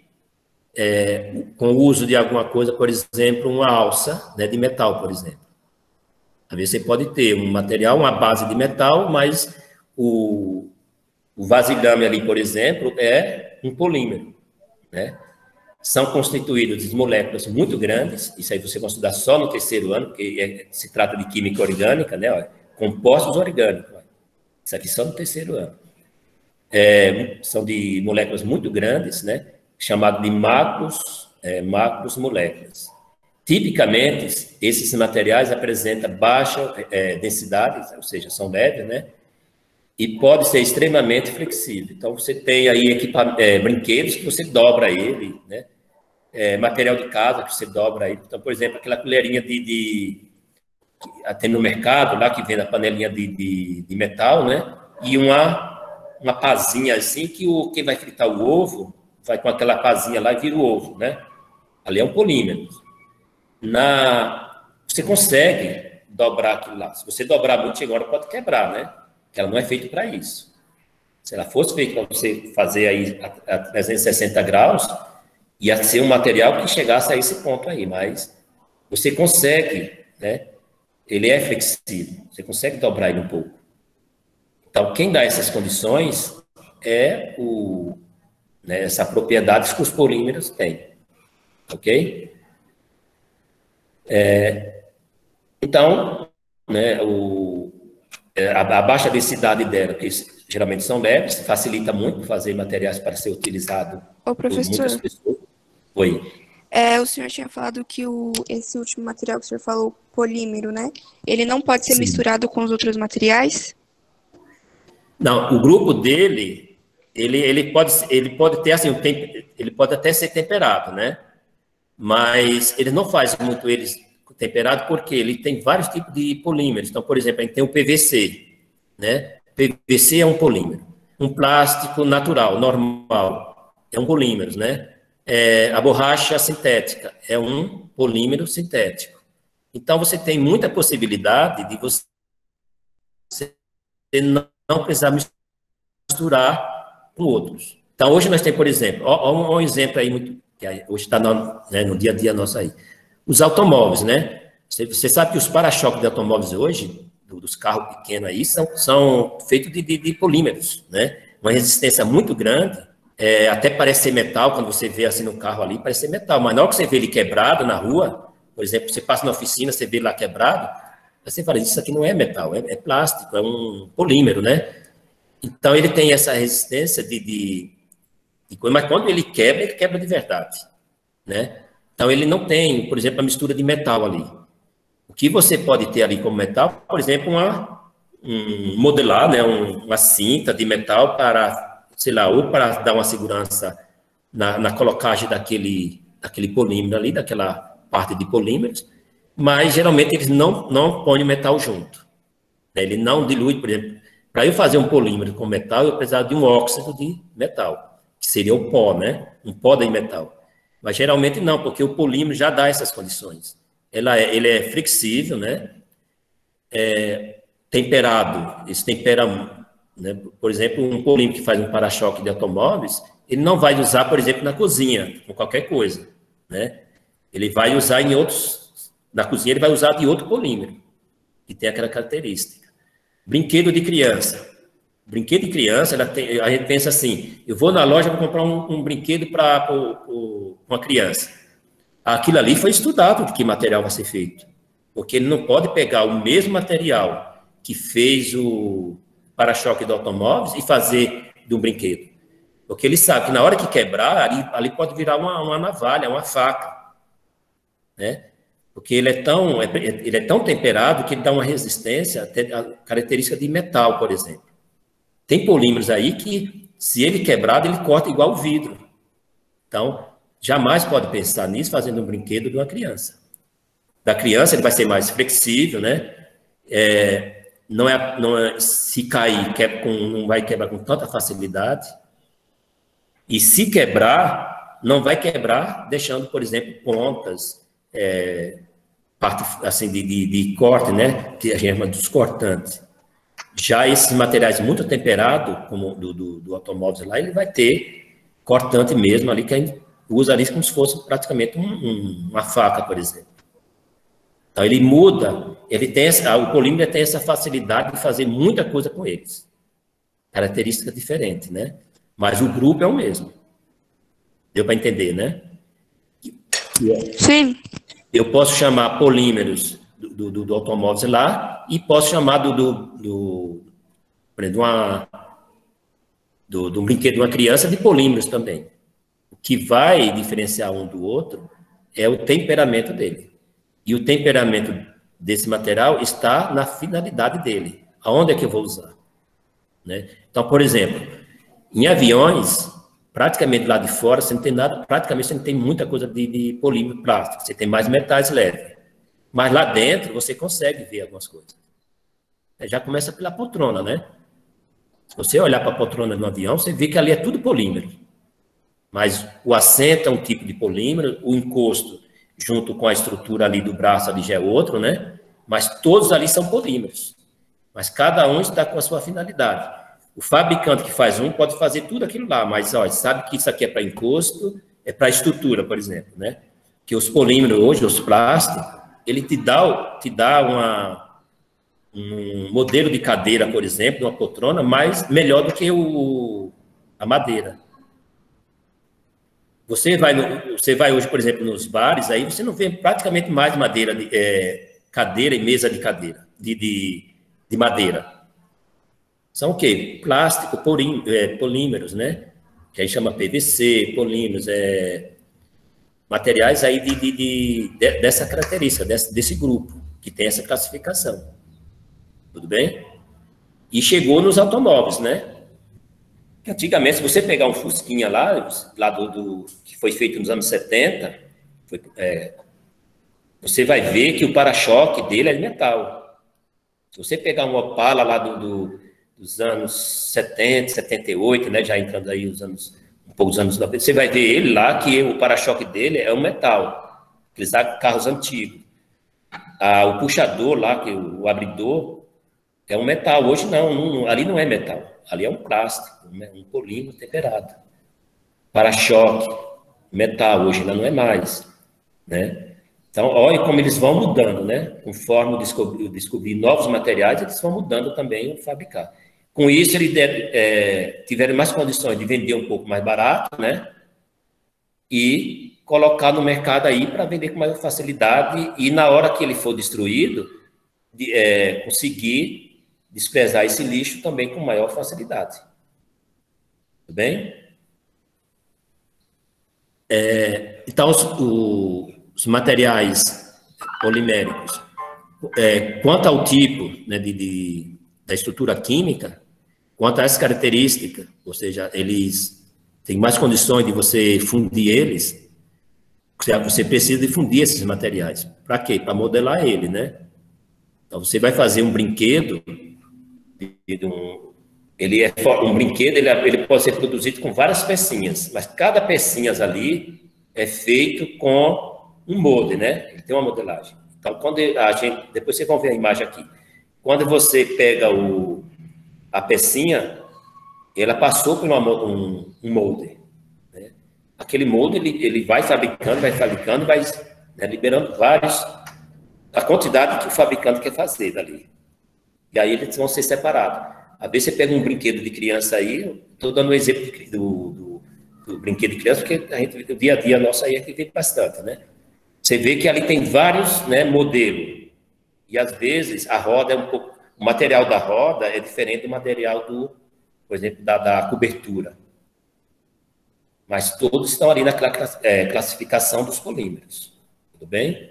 é, com o uso de alguma coisa, por exemplo, uma alça, né, de metal, por exemplo. Às vezes você pode ter um material, uma base de metal, mas o, o vasilhame ali, por exemplo, é um polímero, né? são constituídos de moléculas muito grandes, isso aí você vai estudar só no terceiro ano, porque é, se trata de química orgânica, né? Ó, compostos orgânicos. Ó. Isso aqui só no terceiro ano. É, são de moléculas muito grandes, né? Chamado de macros, é, macromoléculas. Tipicamente, esses materiais apresentam baixa é, densidade, ou seja, são leves, né? E pode ser extremamente flexível. Então, você tem aí equipa é, brinquedos que você dobra ele, né? É, material de casa que você dobra ele. Então, por exemplo, aquela colherinha de... de que tem no mercado, lá que vem a panelinha de, de, de metal, né? E uma, uma pazinha assim, que o, quem vai fritar o ovo, vai com aquela pazinha lá e vira o ovo, né? Ali é um polímero. Na, você consegue dobrar aquilo lá. Se você dobrar muito, agora pode quebrar, né? Porque ela não é feita para isso. Se ela fosse feita para você fazer aí a, a trezentos e sessenta graus, ia ser um material que chegasse a esse ponto aí, mas você consegue, né? Ele é flexível, você consegue dobrar ele um pouco. Então, quem dá essas condições é o, né, essa propriedade que os polímeros têm, ok? É, então, né, o, a, a baixa densidade dela, que geralmente são leves, facilita muito fazer materiais para ser utilizado Ô, por muitas professor, pessoas. Oi. é, o senhor tinha falado que o, esse último material que o senhor falou, polímero, né? Ele não pode ser Sim. misturado com os outros materiais? Não, o grupo dele, ele, ele, pode, ele pode ter assim, ele pode até ser temperado, né? Mas ele não faz muito eles temperado porque ele tem vários tipos de polímeros. Então, por exemplo, a gente tem o P V C, né? P V C é um polímero. Um plástico natural, normal, é um polímero, né? É, a borracha sintética é um polímero sintético. Então, você tem muita possibilidade de você não, não precisar misturar com outros. Então, hoje nós temos, por exemplo, ó, ó um exemplo aí, muito, que hoje está no, né, no dia a dia nosso aí. Os automóveis, né? Você, você sabe que os para-choques de automóveis hoje, do, dos carros pequenos aí, são, são feitos de, de, de polímeros, né? Uma resistência muito grande, é, até parece ser metal, quando você vê assim no carro ali, parece ser metal, mas na hora que você vê ele quebrado na rua, por exemplo, você passa na oficina, você vê lá quebrado, você fala, isso aqui não é metal, é, é plástico, é um polímero, né? Então, ele tem essa resistência de, de, de coisa, mas quando ele quebra, ele quebra de verdade, né? Então, ele não tem, por exemplo, a mistura de metal ali. O que você pode ter ali como metal, por exemplo, uma, um modelar, né, um, uma cinta de metal para, sei lá, ou para dar uma segurança na, na colocagem daquele, daquele polímero ali, daquela parte de polímeros, mas geralmente eles não, não põem metal junto. Né? Ele não dilui, por exemplo, para eu fazer um polímero com metal, eu precisava de um óxido de metal, que seria o pó, né? Um pó de metal. Mas geralmente não, porque o polímero já dá essas condições. Ela é, ele é flexível, né? É, temperado, esse tempera, né? Por exemplo, um polímero que faz um para-choque de automóveis, ele não vai usar, por exemplo, na cozinha, com qualquer coisa, né? Ele vai usar em outros, na cozinha ele vai usar de outro polímero, que tem aquela característica. Brinquedo de criança. Brinquedo de criança, ela tem, a gente pensa assim, eu vou na loja, vou comprar um, um brinquedo para uma criança. Aquilo ali foi estudado de que material vai ser feito. Porque ele não pode pegar o mesmo material que fez o para-choque do automóvel e fazer de um brinquedo. Porque ele sabe que na hora que quebrar, ali, ali pode virar uma, uma navalha, uma faca. Né? Porque ele é, tão, ele é tão temperado que ele dá uma resistência, até a característica de metal, por exemplo. Tem polímeros aí que, se ele quebrado, ele corta igual o vidro. Então, jamais pode pensar nisso fazendo um brinquedo de uma criança. Da criança, ele vai ser mais flexível, né? É, não é, não é, se cair, quebra com, não vai quebrar com tanta facilidade. E se quebrar, não vai quebrar deixando, por exemplo, pontas, é, parte assim, de, de, de corte, né? Que a gente chama dos cortantes. Já esses materiais muito temperados, como do, do, do automóvel lá, ele vai ter cortante mesmo ali, que a gente usa ali como se fosse praticamente um, um, uma faca, por exemplo. Então, ele muda, ele tem essa, o polímero tem essa facilidade de fazer muita coisa com eles. Característica diferente, né? Mas o grupo é o mesmo. Deu para entender, né? Sim. Eu posso chamar polímeros do, do, do automóveis lá e posso chamar do, do, do, por exemplo, uma, do, do brinquedo de uma criança de polímeros também. O que vai diferenciar um do outro é o temperamento dele. E o temperamento desse material está na finalidade dele. Aonde é que eu vou usar? Né? Então, por exemplo, em aviões, praticamente lá de fora, você não tem nada, praticamente você não tem muita coisa de, de polímero plástico, você tem mais metais leves. Mas lá dentro você consegue ver algumas coisas. Já começa pela poltrona, né? Se você olhar para a poltrona do avião, você vê que ali é tudo polímero. Mas o assento é um tipo de polímero, o encosto, junto com a estrutura ali do braço, ali já é outro, né? Mas todos ali são polímeros. Mas cada um está com a sua finalidade. O fabricante que faz um pode fazer tudo aquilo lá, mas ó, sabe que isso aqui é para encosto, é para estrutura, por exemplo, né? Que os polímeros hoje, os plásticos, ele te dá, te dá uma, um modelo de cadeira, por exemplo, de uma poltrona, mais melhor do que o, a madeira. Você vai, no, você vai hoje, por exemplo, nos bares, aí você não vê praticamente mais madeira, de, é, cadeira e mesa de cadeira, de, de, de madeira. São o quê? Plástico, polim, é, polímeros, né? Que aí chama P V C, polímeros, é, materiais aí de, de, de, de, dessa característica, desse, desse grupo, que tem essa classificação. Tudo bem? E chegou nos automóveis, né? Que antigamente, se você pegar um Fusquinha lá, lá do, do que foi feito nos anos setenta, foi, é, você vai ver que o para-choque dele é de metal. Se você pegar um Opala lá do, do, dos anos setenta, setenta e oito, né, já entrando aí os anos, um pouco dos anos noventa, você vai ver ele lá que o para-choque dele é um metal, aqueles carros antigos. Ah, o puxador lá, que o, o abridor, é um metal. Hoje não, não, ali não é metal. Ali é um plástico, um polímero temperado. Para-choque, metal, hoje ainda não é mais, né? Então, olha como eles vão mudando, né? Conforme descobrir, descobrir novos materiais, eles vão mudando também o fabricar. Com isso, eles é, tiveram mais condições de vender um pouco mais barato, né? E colocar no mercado aí para vender com mais facilidade e na hora que ele for destruído, de, é, conseguir desprezar esse lixo também com maior facilidade. Tudo bem? É, então, os, o, os materiais poliméricos, é, quanto ao tipo, né, de, de, da estrutura química, quanto a essa característica, ou seja, eles têm mais condições de você fundir eles, você precisa de fundir esses materiais. Para quê? Para modelar ele, né? Então, você vai fazer um brinquedo, um, ele é um brinquedo, ele, ele pode ser produzido com várias pecinhas, mas cada pecinha ali é feito com um molde, né? Ele tem uma modelagem. Então, quando a gente, depois vocês vão ver a imagem aqui. Quando você pega o, a pecinha, ela passou por uma, um, um molde. Né? Aquele molde, ele, ele vai fabricando, vai fabricando, vai, né, liberando vários, a quantidade que o fabricante quer fazer dali. E aí eles vão ser separados. Às vezes você pega um brinquedo de criança aí, estou dando um exemplo do, do, do brinquedo de criança, porque a gente, o dia a dia nosso aí é que vê bastante, né? Você vê que ali tem vários, né, modelos. E às vezes a roda é um pouco, o material da roda é diferente do material do, por exemplo, da, da cobertura. Mas todos estão ali na classificação dos polímeros. Tudo bem?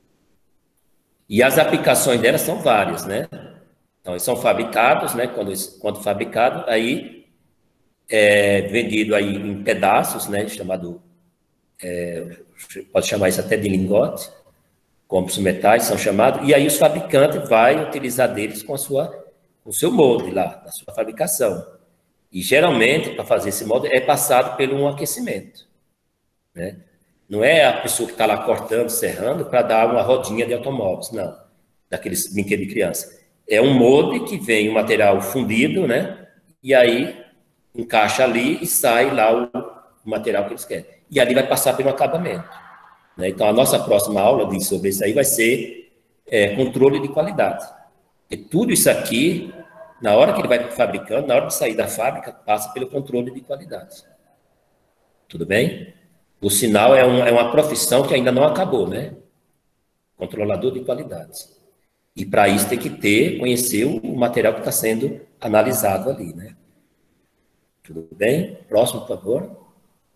E as aplicações delas são várias, né? Então, eles são fabricados, né? Quando, quando fabricado, aí é vendido aí em pedaços, né? Chamado, é, pode chamar isso até de lingote, como os metais são chamados, e aí os fabricantes vão utilizar deles com a sua, com o seu molde lá, na sua fabricação. E geralmente, para fazer esse molde, é passado por um aquecimento, né? Não é a pessoa que está lá cortando, serrando, para dar uma rodinha de automóveis, não, daqueles brinquedos de criança. É um molde que vem o material fundido, né? E aí encaixa ali e sai lá o, o material que eles querem. E ali vai passar pelo acabamento. Né? Então, a nossa próxima aula de, sobre isso aí vai ser é, controle de qualidade. E tudo isso aqui, na hora que ele vai fabricando, na hora de sair da fábrica, passa pelo controle de qualidade. Tudo bem? Por sinal, é, um, é uma profissão que ainda não acabou, né? Controlador de qualidades. E para isso tem que ter, conhecer o material que está sendo analisado ali, né? Tudo bem? Próximo, por favor.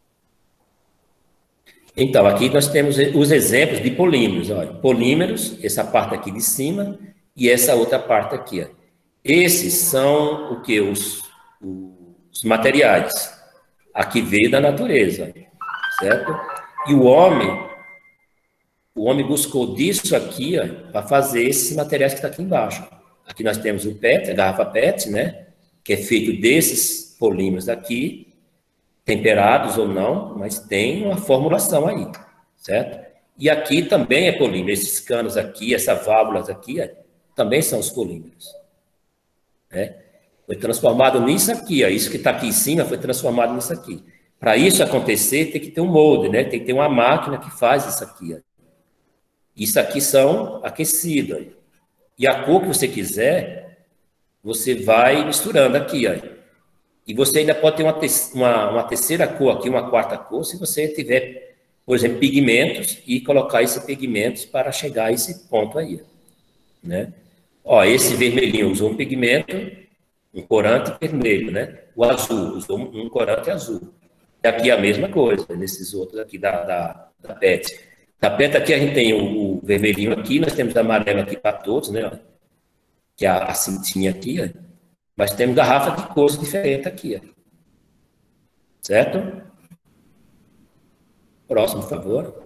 Então, aqui nós temos os exemplos de polímeros. Olha, polímeros, essa parte aqui de cima e essa outra parte aqui. Ó. Esses são o que? Os, os materiais. Aqui veio da natureza, certo? E o homem, o homem buscou disso aqui para fazer esses materiais que estão aqui embaixo. Aqui nós temos o P E T, a garrafa P E T, né? Que é feito desses polímeros aqui, temperados ou não, mas tem uma formulação aí, certo? E aqui também é polímero. Esses canos aqui, essas válvulas aqui, ó, também são os polímeros. Né? Foi transformado nisso aqui, ó. Isso que está aqui em cima foi transformado nisso aqui. Para isso acontecer, tem que ter um molde, né? Tem que ter uma máquina que faz isso aqui. Ó. Isso aqui são aquecidos. Ó. E a cor que você quiser, você vai misturando aqui, ó. E você ainda pode ter uma, te uma, uma terceira cor aqui, uma quarta cor, se você tiver, por exemplo, pigmentos e colocar esses pigmentos para chegar a esse ponto aí. Né? Ó, esse vermelhinho usou um pigmento, um corante vermelho, né? O azul usou um corante azul. E aqui a mesma coisa, nesses outros aqui da, da, da P E T. Da P E T aqui a gente tem o, o vermelhinho aqui, nós temos amarelo aqui para todos, né? Que é a, a cintinha aqui, ó. Mas temos garrafa de cores diferentes aqui, ó. Certo? Próximo, por favor.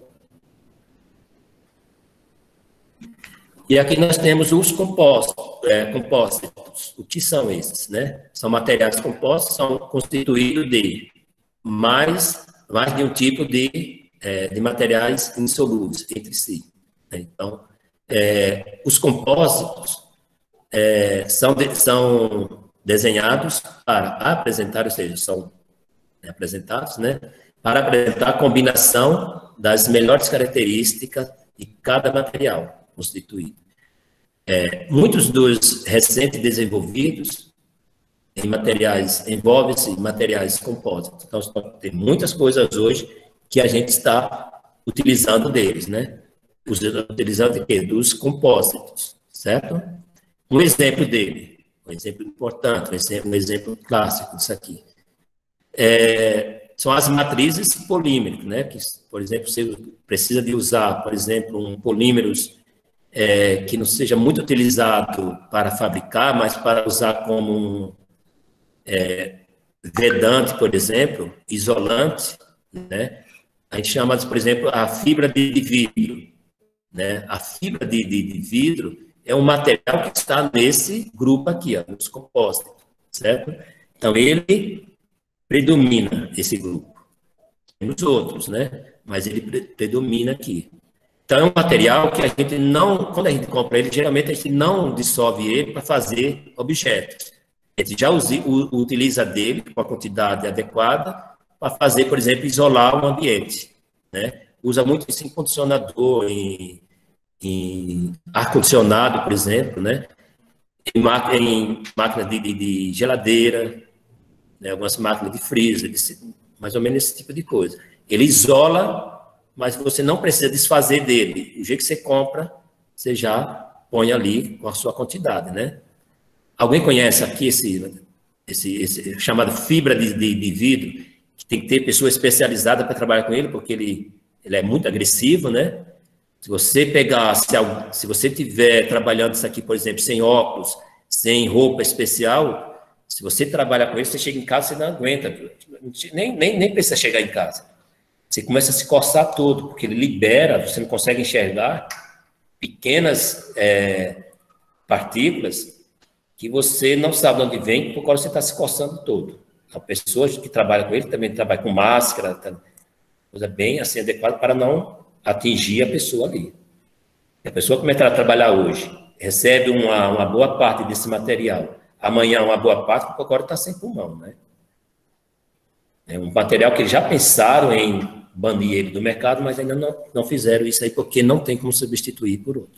E aqui nós temos os compostos, é, compósitos. O que são esses, né? São materiais compostos, são constituídos de mais, mais de um tipo de, é, de materiais insolúveis entre si. Então, é, os compósitos é, são, de, são desenhados para apresentar, ou seja, são apresentados, né? Para apresentar a combinação das melhores características de cada material constituído. É, muitos dos recentes desenvolvidos em materiais, envolvem-se em materiais compósitos. Então, tem muitas coisas hoje que a gente está utilizando deles, né? Utilizando o quê? Dos compósitos, certo? Um exemplo dele, um exemplo importante, um exemplo, um exemplo clássico disso aqui, é, são as matrizes polímeras, né? Que, por exemplo, você precisa de usar, por exemplo, um polímeros É, que não seja muito utilizado para fabricar, mas para usar como um é, vedante, por exemplo, isolante, né? A gente chama, por exemplo, a fibra de, de vidro, né? A fibra de, de, de vidro é um material que está nesse grupo aqui, ó, nos compostos, certo? Então, ele predomina esse grupo. Tem os outros, né? Mas ele pre predomina aqui. Então, é um material que a gente não, quando a gente compra ele, geralmente a gente não dissolve ele para fazer objetos. A gente já usa, utiliza dele com a quantidade adequada para fazer, por exemplo, isolar o ambiente. Né? Usa muito isso em condicionador, em, em ar-condicionado, por exemplo, né? em, máquina, em máquina de, de, de geladeira, né? Algumas máquinas de freezer, de, mais ou menos esse tipo de coisa. Ele isola, mas você não precisa desfazer dele. O jeito que você compra, você já põe ali com a sua quantidade, né? Alguém conhece aqui esse, esse, esse chamado fibra de, de, de vidro, que tem que ter pessoa especializada para trabalhar com ele, porque ele, ele é muito agressivo, né? Se você pegar, se, se você estiver trabalhando isso aqui, por exemplo, sem óculos, sem roupa especial, se você trabalhar com ele, você chega em casa, você não aguenta. Nem, nem, nem precisa chegar em casa. Você começa a se coçar todo, porque ele libera, você não consegue enxergar pequenas é, partículas que você não sabe de onde vem, por causa você está se coçando todo. Então, pessoas que trabalham com ele também trabalham com máscara, tá, coisa bem assim adequada para não atingir a pessoa ali. A pessoa começa a trabalhar hoje, recebe uma, uma boa parte desse material, amanhã uma boa parte, porque agora está sem pulmão, né? É um material que já pensaram em banir ele do mercado, mas ainda não, não fizeram isso aí, porque não tem como substituir por outro.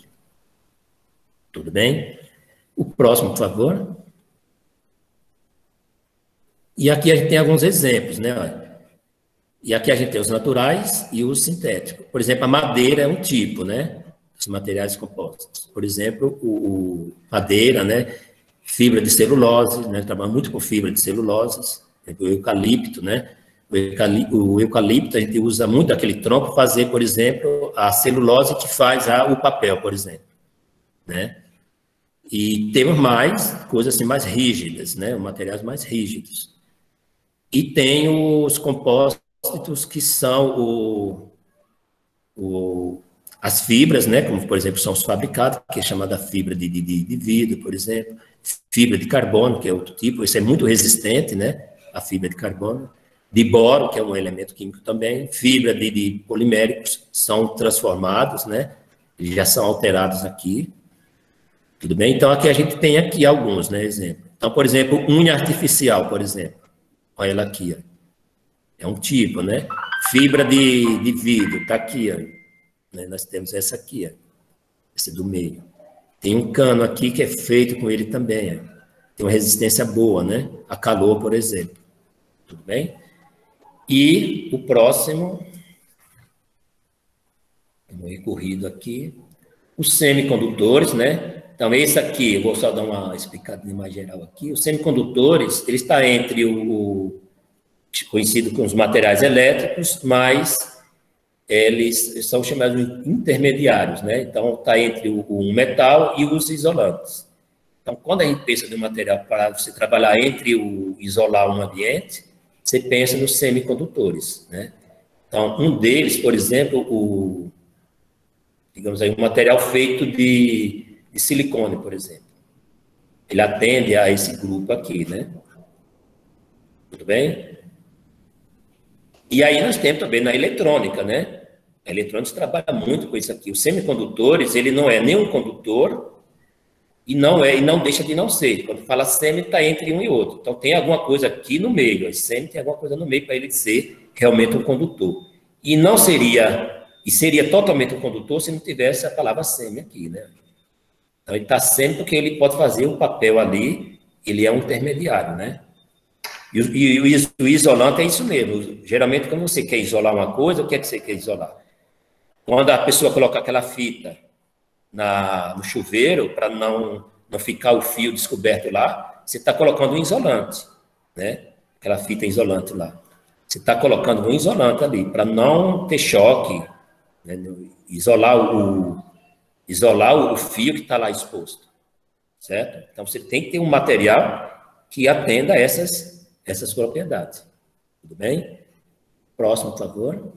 Tudo bem? O próximo, por favor. E aqui a gente tem alguns exemplos, né? E aqui a gente tem os naturais e os sintéticos. Por exemplo, a madeira é um tipo, né? Os materiais compostos. Por exemplo, o, o madeira, né? Fibra de celulose, né? Trabalha muito com fibra de celulose. O eucalipto, né? O eucalipto, o eucalipto, a gente usa muito aquele tronco para fazer, por exemplo, a celulose que faz a, o papel, por exemplo, né? E temos mais coisas assim mais rígidas, né? Materiais mais rígidos. E tem os compostos que são o, o, as fibras, né? Como, por exemplo, são os fabricados, que é chamada fibra de, de, de vidro, por exemplo. Fibra de carbono, que é outro tipo. Esse é muito resistente, né? A fibra de carbono. De boro, que é um elemento químico também. Fibra de, de poliméricos, são transformados, né? Eles já são alterados aqui. Tudo bem? Então, aqui a gente tem aqui alguns, né? Exemplo. Então, por exemplo, unha artificial, por exemplo. Olha ela aqui, ó. É um tipo, né? Fibra de, de vidro, está aqui, ó. Né? Nós temos essa aqui, ó. Esse do meio. Tem um cano aqui que é feito com ele também, ó. Tem uma resistência boa, né? A calor, por exemplo. Tudo bem? E o próximo, um recorrido aqui, os semicondutores, né? Então, esse aqui, eu vou só dar uma explicadinha mais geral aqui. Os semicondutores, ele está entre o, o conhecido com os materiais elétricos, mas eles são chamados de intermediários, né? Então, está entre o, o metal e os isolantes. Então, quando a gente pensa de material para você trabalhar entre o isolar um ambiente, você pensa nos semicondutores, né? Então, um deles, por exemplo, o, digamos aí, um material feito de, de silicone, por exemplo. Ele atende a esse grupo aqui, né? Tudo bem? E aí nós temos também na eletrônica, né? A eletrônica trabalha muito com isso aqui. Os semicondutores, ele não é nem um condutor e não é e não deixa de não ser. Quando fala semi, está entre um e outro. Então tem alguma coisa aqui no meio. A semi tem alguma coisa no meio para ele ser realmente um condutor. E não seria, e seria totalmente um condutor se não tivesse a palavra semi aqui, né? Então ele está semi porque ele pode fazer o papel ali, ele é um intermediário, né? E, e, e o isolante é isso mesmo. Geralmente, quando você quer isolar uma coisa, o que é que você quer isolar? Quando a pessoa coloca aquela fita na, no chuveiro, para não, não ficar o fio descoberto lá, você está colocando um isolante, né? Aquela fita isolante lá. Você está colocando um isolante ali, para não ter choque, né? Isolar, o, isolar o fio que está lá exposto, certo? Então, você tem que ter um material que atenda a essas essas propriedades. Tudo bem? Próximo, por favor.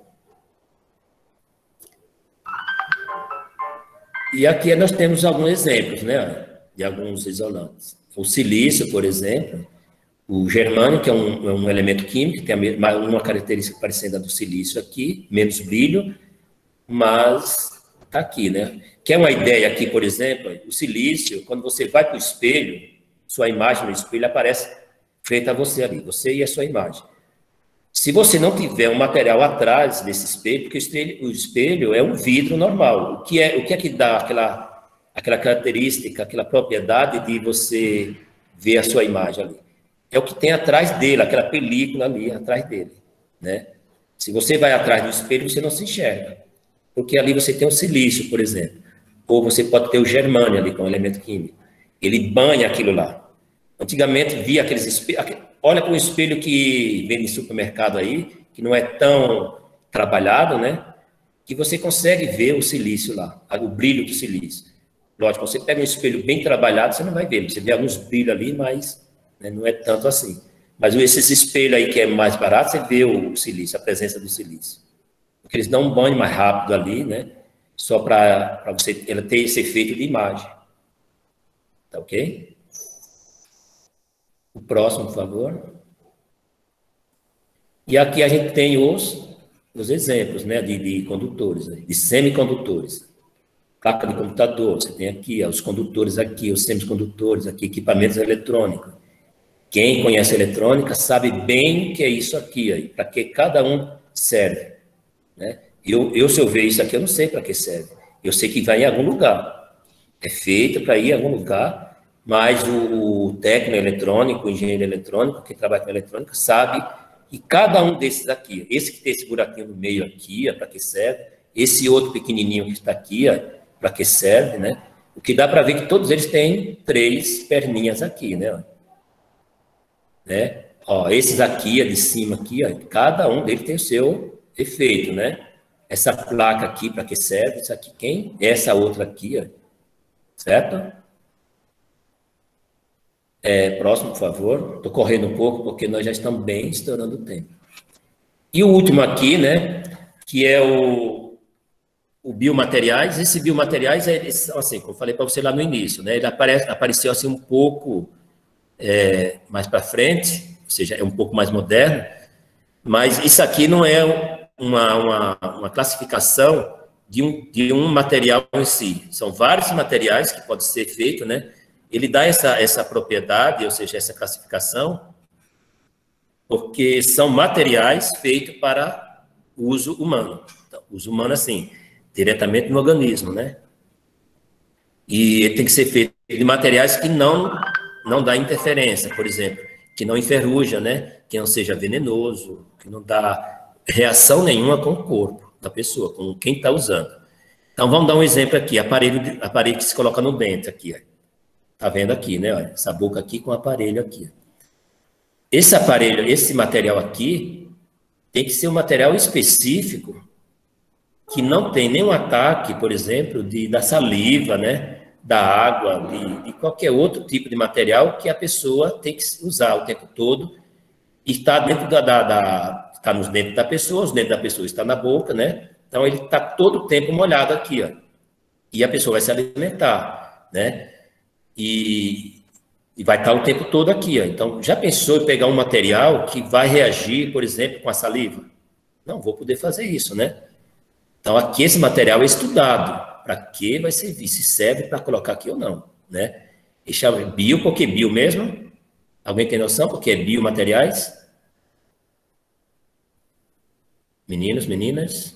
E aqui nós temos alguns exemplos, né, de alguns isolantes. O silício, por exemplo, o germânio, que é um, é um elemento químico, tem uma característica parecida do silício aqui, menos brilho, mas está aqui, né? Quer uma ideia aqui, por exemplo, o silício, quando você vai para o espelho, sua imagem no espelho aparece feita a você ali, você e a sua imagem. Se você não tiver um material atrás desse espelho, porque o espelho, o espelho é um vidro normal, o que é, o que é que dá aquela, aquela característica, aquela propriedade de você ver a sua imagem ali? É o que tem atrás dele, aquela película ali atrás dele, né? Se você vai atrás do espelho, você não se enxerga, porque ali você tem o silício, por exemplo, ou você pode ter o germânio ali, que é um elemento químico. Ele banha aquilo lá. Antigamente via aqueles espelhos, olha com o espelho que vem no supermercado aí, que não é tão trabalhado, né? Que você consegue ver o silício lá, o brilho do silício. Lógico, você pega um espelho bem trabalhado, você não vai ver, você vê alguns brilhos ali, mas né, não é tanto assim. Mas esses espelhos aí que é mais barato, você vê o silício, a presença do silício. Porque eles dão um banho mais rápido ali, né? Só para você ela ter esse efeito de imagem. Tá ok? O próximo, por favor. E aqui a gente tem os, os exemplos, né, de, de condutores, né, de semicondutores. Placa de computador, você tem aqui ó, os condutores aqui, os semicondutores aqui, equipamentos eletrônicos. Quem conhece eletrônica sabe bem o que é isso aqui, para que cada um serve. Né? Eu, eu, se eu ver isso aqui, eu não sei para que serve. Eu sei que vai em algum lugar. É feito para ir em algum lugar, mas o, o técnico eletrônico, o engenheiro eletrônico, que trabalha com eletrônica, sabe E cada um desses aqui, esse que tem esse buraquinho no meio aqui, para que serve? Esse outro pequenininho que está aqui, para que serve, né? O que dá para ver que todos eles têm três perninhas aqui, né? né? Ó, esses aqui, de cima aqui, ó, cada um deles tem o seu efeito, né? Essa placa aqui, para que serve? Isso aqui quem? Essa outra aqui, ó, certo? É, próximo, por favor. Estou correndo um pouco, porque nós já estamos bem estourando o tempo. E o último aqui, né? Que é o, o biomateriais. Esse biomateriais, é, assim, como eu falei para você lá no início, né? Ele aparece, apareceu assim um pouco é, mais para frente, ou seja, é um pouco mais moderno, mas isso aqui não é uma, uma, uma classificação de um, de um material em si. São vários materiais que podem ser feitos, né? Ele dá essa, essa propriedade, ou seja, essa classificação, porque são materiais feitos para uso humano. Então, uso humano, assim, diretamente no organismo, né? E ele tem que ser feito de materiais que não, não dá interferência, por exemplo, que não enferruja, né? Que não seja venenoso, que não dá reação nenhuma com o corpo da pessoa, com quem está usando. Então, vamos dar um exemplo aqui, aparelho, de, aparelho que se coloca no dente aqui, ó. Tá vendo aqui, né? Olha, essa boca aqui com o aparelho aqui. Esse aparelho, esse material aqui, tem que ser um material específico que não tem nenhum ataque, por exemplo, de, da saliva, né? Da água, de, de qualquer outro tipo de material que a pessoa tem que usar o tempo todo e está dentro da, da, da está nos dentes da pessoa, os dentes da pessoa estão na boca, né? Então ele está todo o tempo molhado aqui, ó. E a pessoa vai se alimentar, né? E, e vai estar o tempo todo aqui, ó. Então, já pensou em pegar um material que vai reagir, por exemplo, com a saliva? Não vou poder fazer isso, né? Então, aqui esse material é estudado. Para que vai servir? Se serve para colocar aqui ou não, né? E chama bio, porque bio mesmo? Alguém tem noção porque é biomateriais? Meninos, meninas?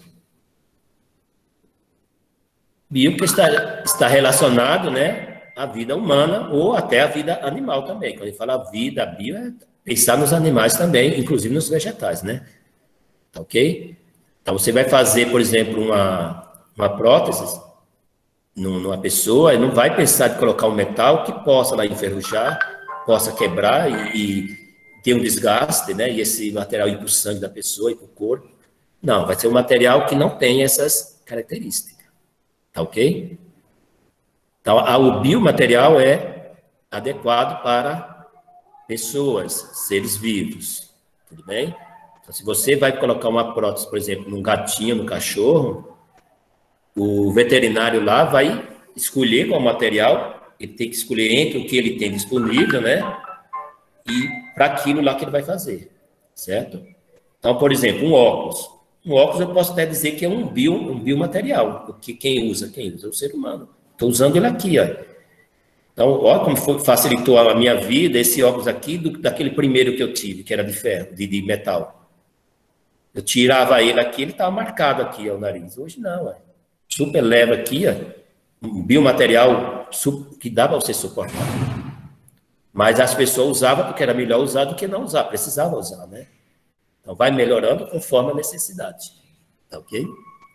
Bio que está, está relacionado, né? A vida humana ou até a vida animal também. Quando ele fala vida, bio, é pensar nos animais também, inclusive nos vegetais, né? Tá ok? Então, você vai fazer, por exemplo, uma, uma prótese numa pessoa e não vai pensar de colocar um metal que possa lá enferrujar, possa quebrar e, e ter um desgaste, né? E esse material ir para o sangue da pessoa e para o corpo. Não, vai ser um material que não tem essas características. Tá ok? Então, o biomaterial é adequado para pessoas, seres vivos, tudo bem? Então, se você vai colocar uma prótese, por exemplo, num gatinho, no cachorro, o veterinário lá vai escolher qual material, ele tem que escolher entre o que ele tem disponível, né? E para aquilo lá que ele vai fazer, certo? Então, por exemplo, um óculos. Um óculos eu posso até dizer que é um, bio, um biomaterial, porque quem usa, quem usa é o ser humano. Estou usando ele aqui, ó. Então, olha como foi, facilitou a minha vida esse óculos aqui do, daquele primeiro que eu tive, que era de ferro, de, de metal. Eu tirava ele aqui, ele estava marcado aqui, ó, o nariz. Hoje não, ó. Super leve aqui, ó, um biomaterial que dá para você suportar. Mas as pessoas usavam porque era melhor usar do que não usar, precisava usar, né? Então, vai melhorando conforme a necessidade. Tá ok?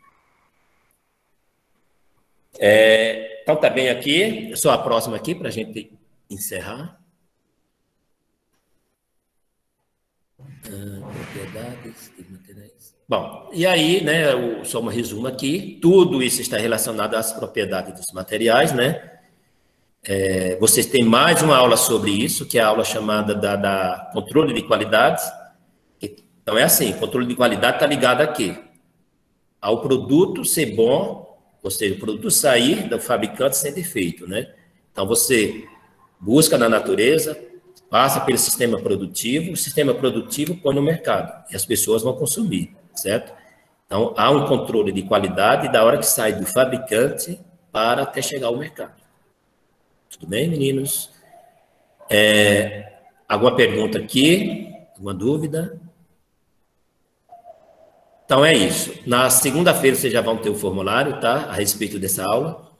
É, então, tá bem aqui. Eu sou a próxima aqui para a gente encerrar. Ah, propriedades de materiais. Bom, e aí, né, o, só um resumo aqui. Tudo isso está relacionado às propriedades dos materiais, né? É, vocês têm mais uma aula sobre isso, que é a aula chamada da, da controle de qualidades. Então, é assim, controle de qualidade está ligado aqui ao produto ser bom, ou seja, o produto sair do fabricante sem defeito, né? Então, você busca na natureza, passa pelo sistema produtivo, o sistema produtivo põe no mercado, e as pessoas vão consumir, certo? Então, há um controle de qualidade da hora que sai do fabricante para até chegar ao mercado. Tudo bem, meninos? É, alguma pergunta aqui? Alguma dúvida? Então, é isso. Na segunda-feira, vocês já vão ter o formulário, tá? A respeito dessa aula.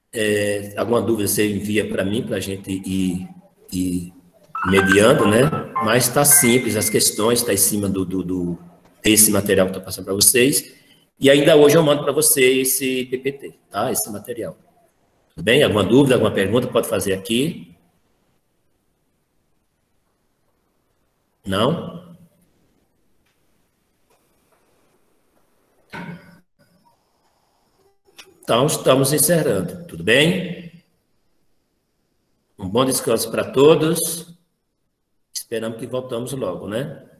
É, alguma dúvida, você envia para mim, para a gente ir, ir mediando, né? mas está simples, as questões estão tá em cima do, do, do, desse material que estou passando para vocês, e ainda hoje eu mando para você esse P P T, tá? Esse material. Tudo bem? Alguma dúvida, alguma pergunta, pode fazer aqui. Não? Então, estamos encerrando, tudo bem? Um bom descanso para todos. Esperamos que voltamos logo, né?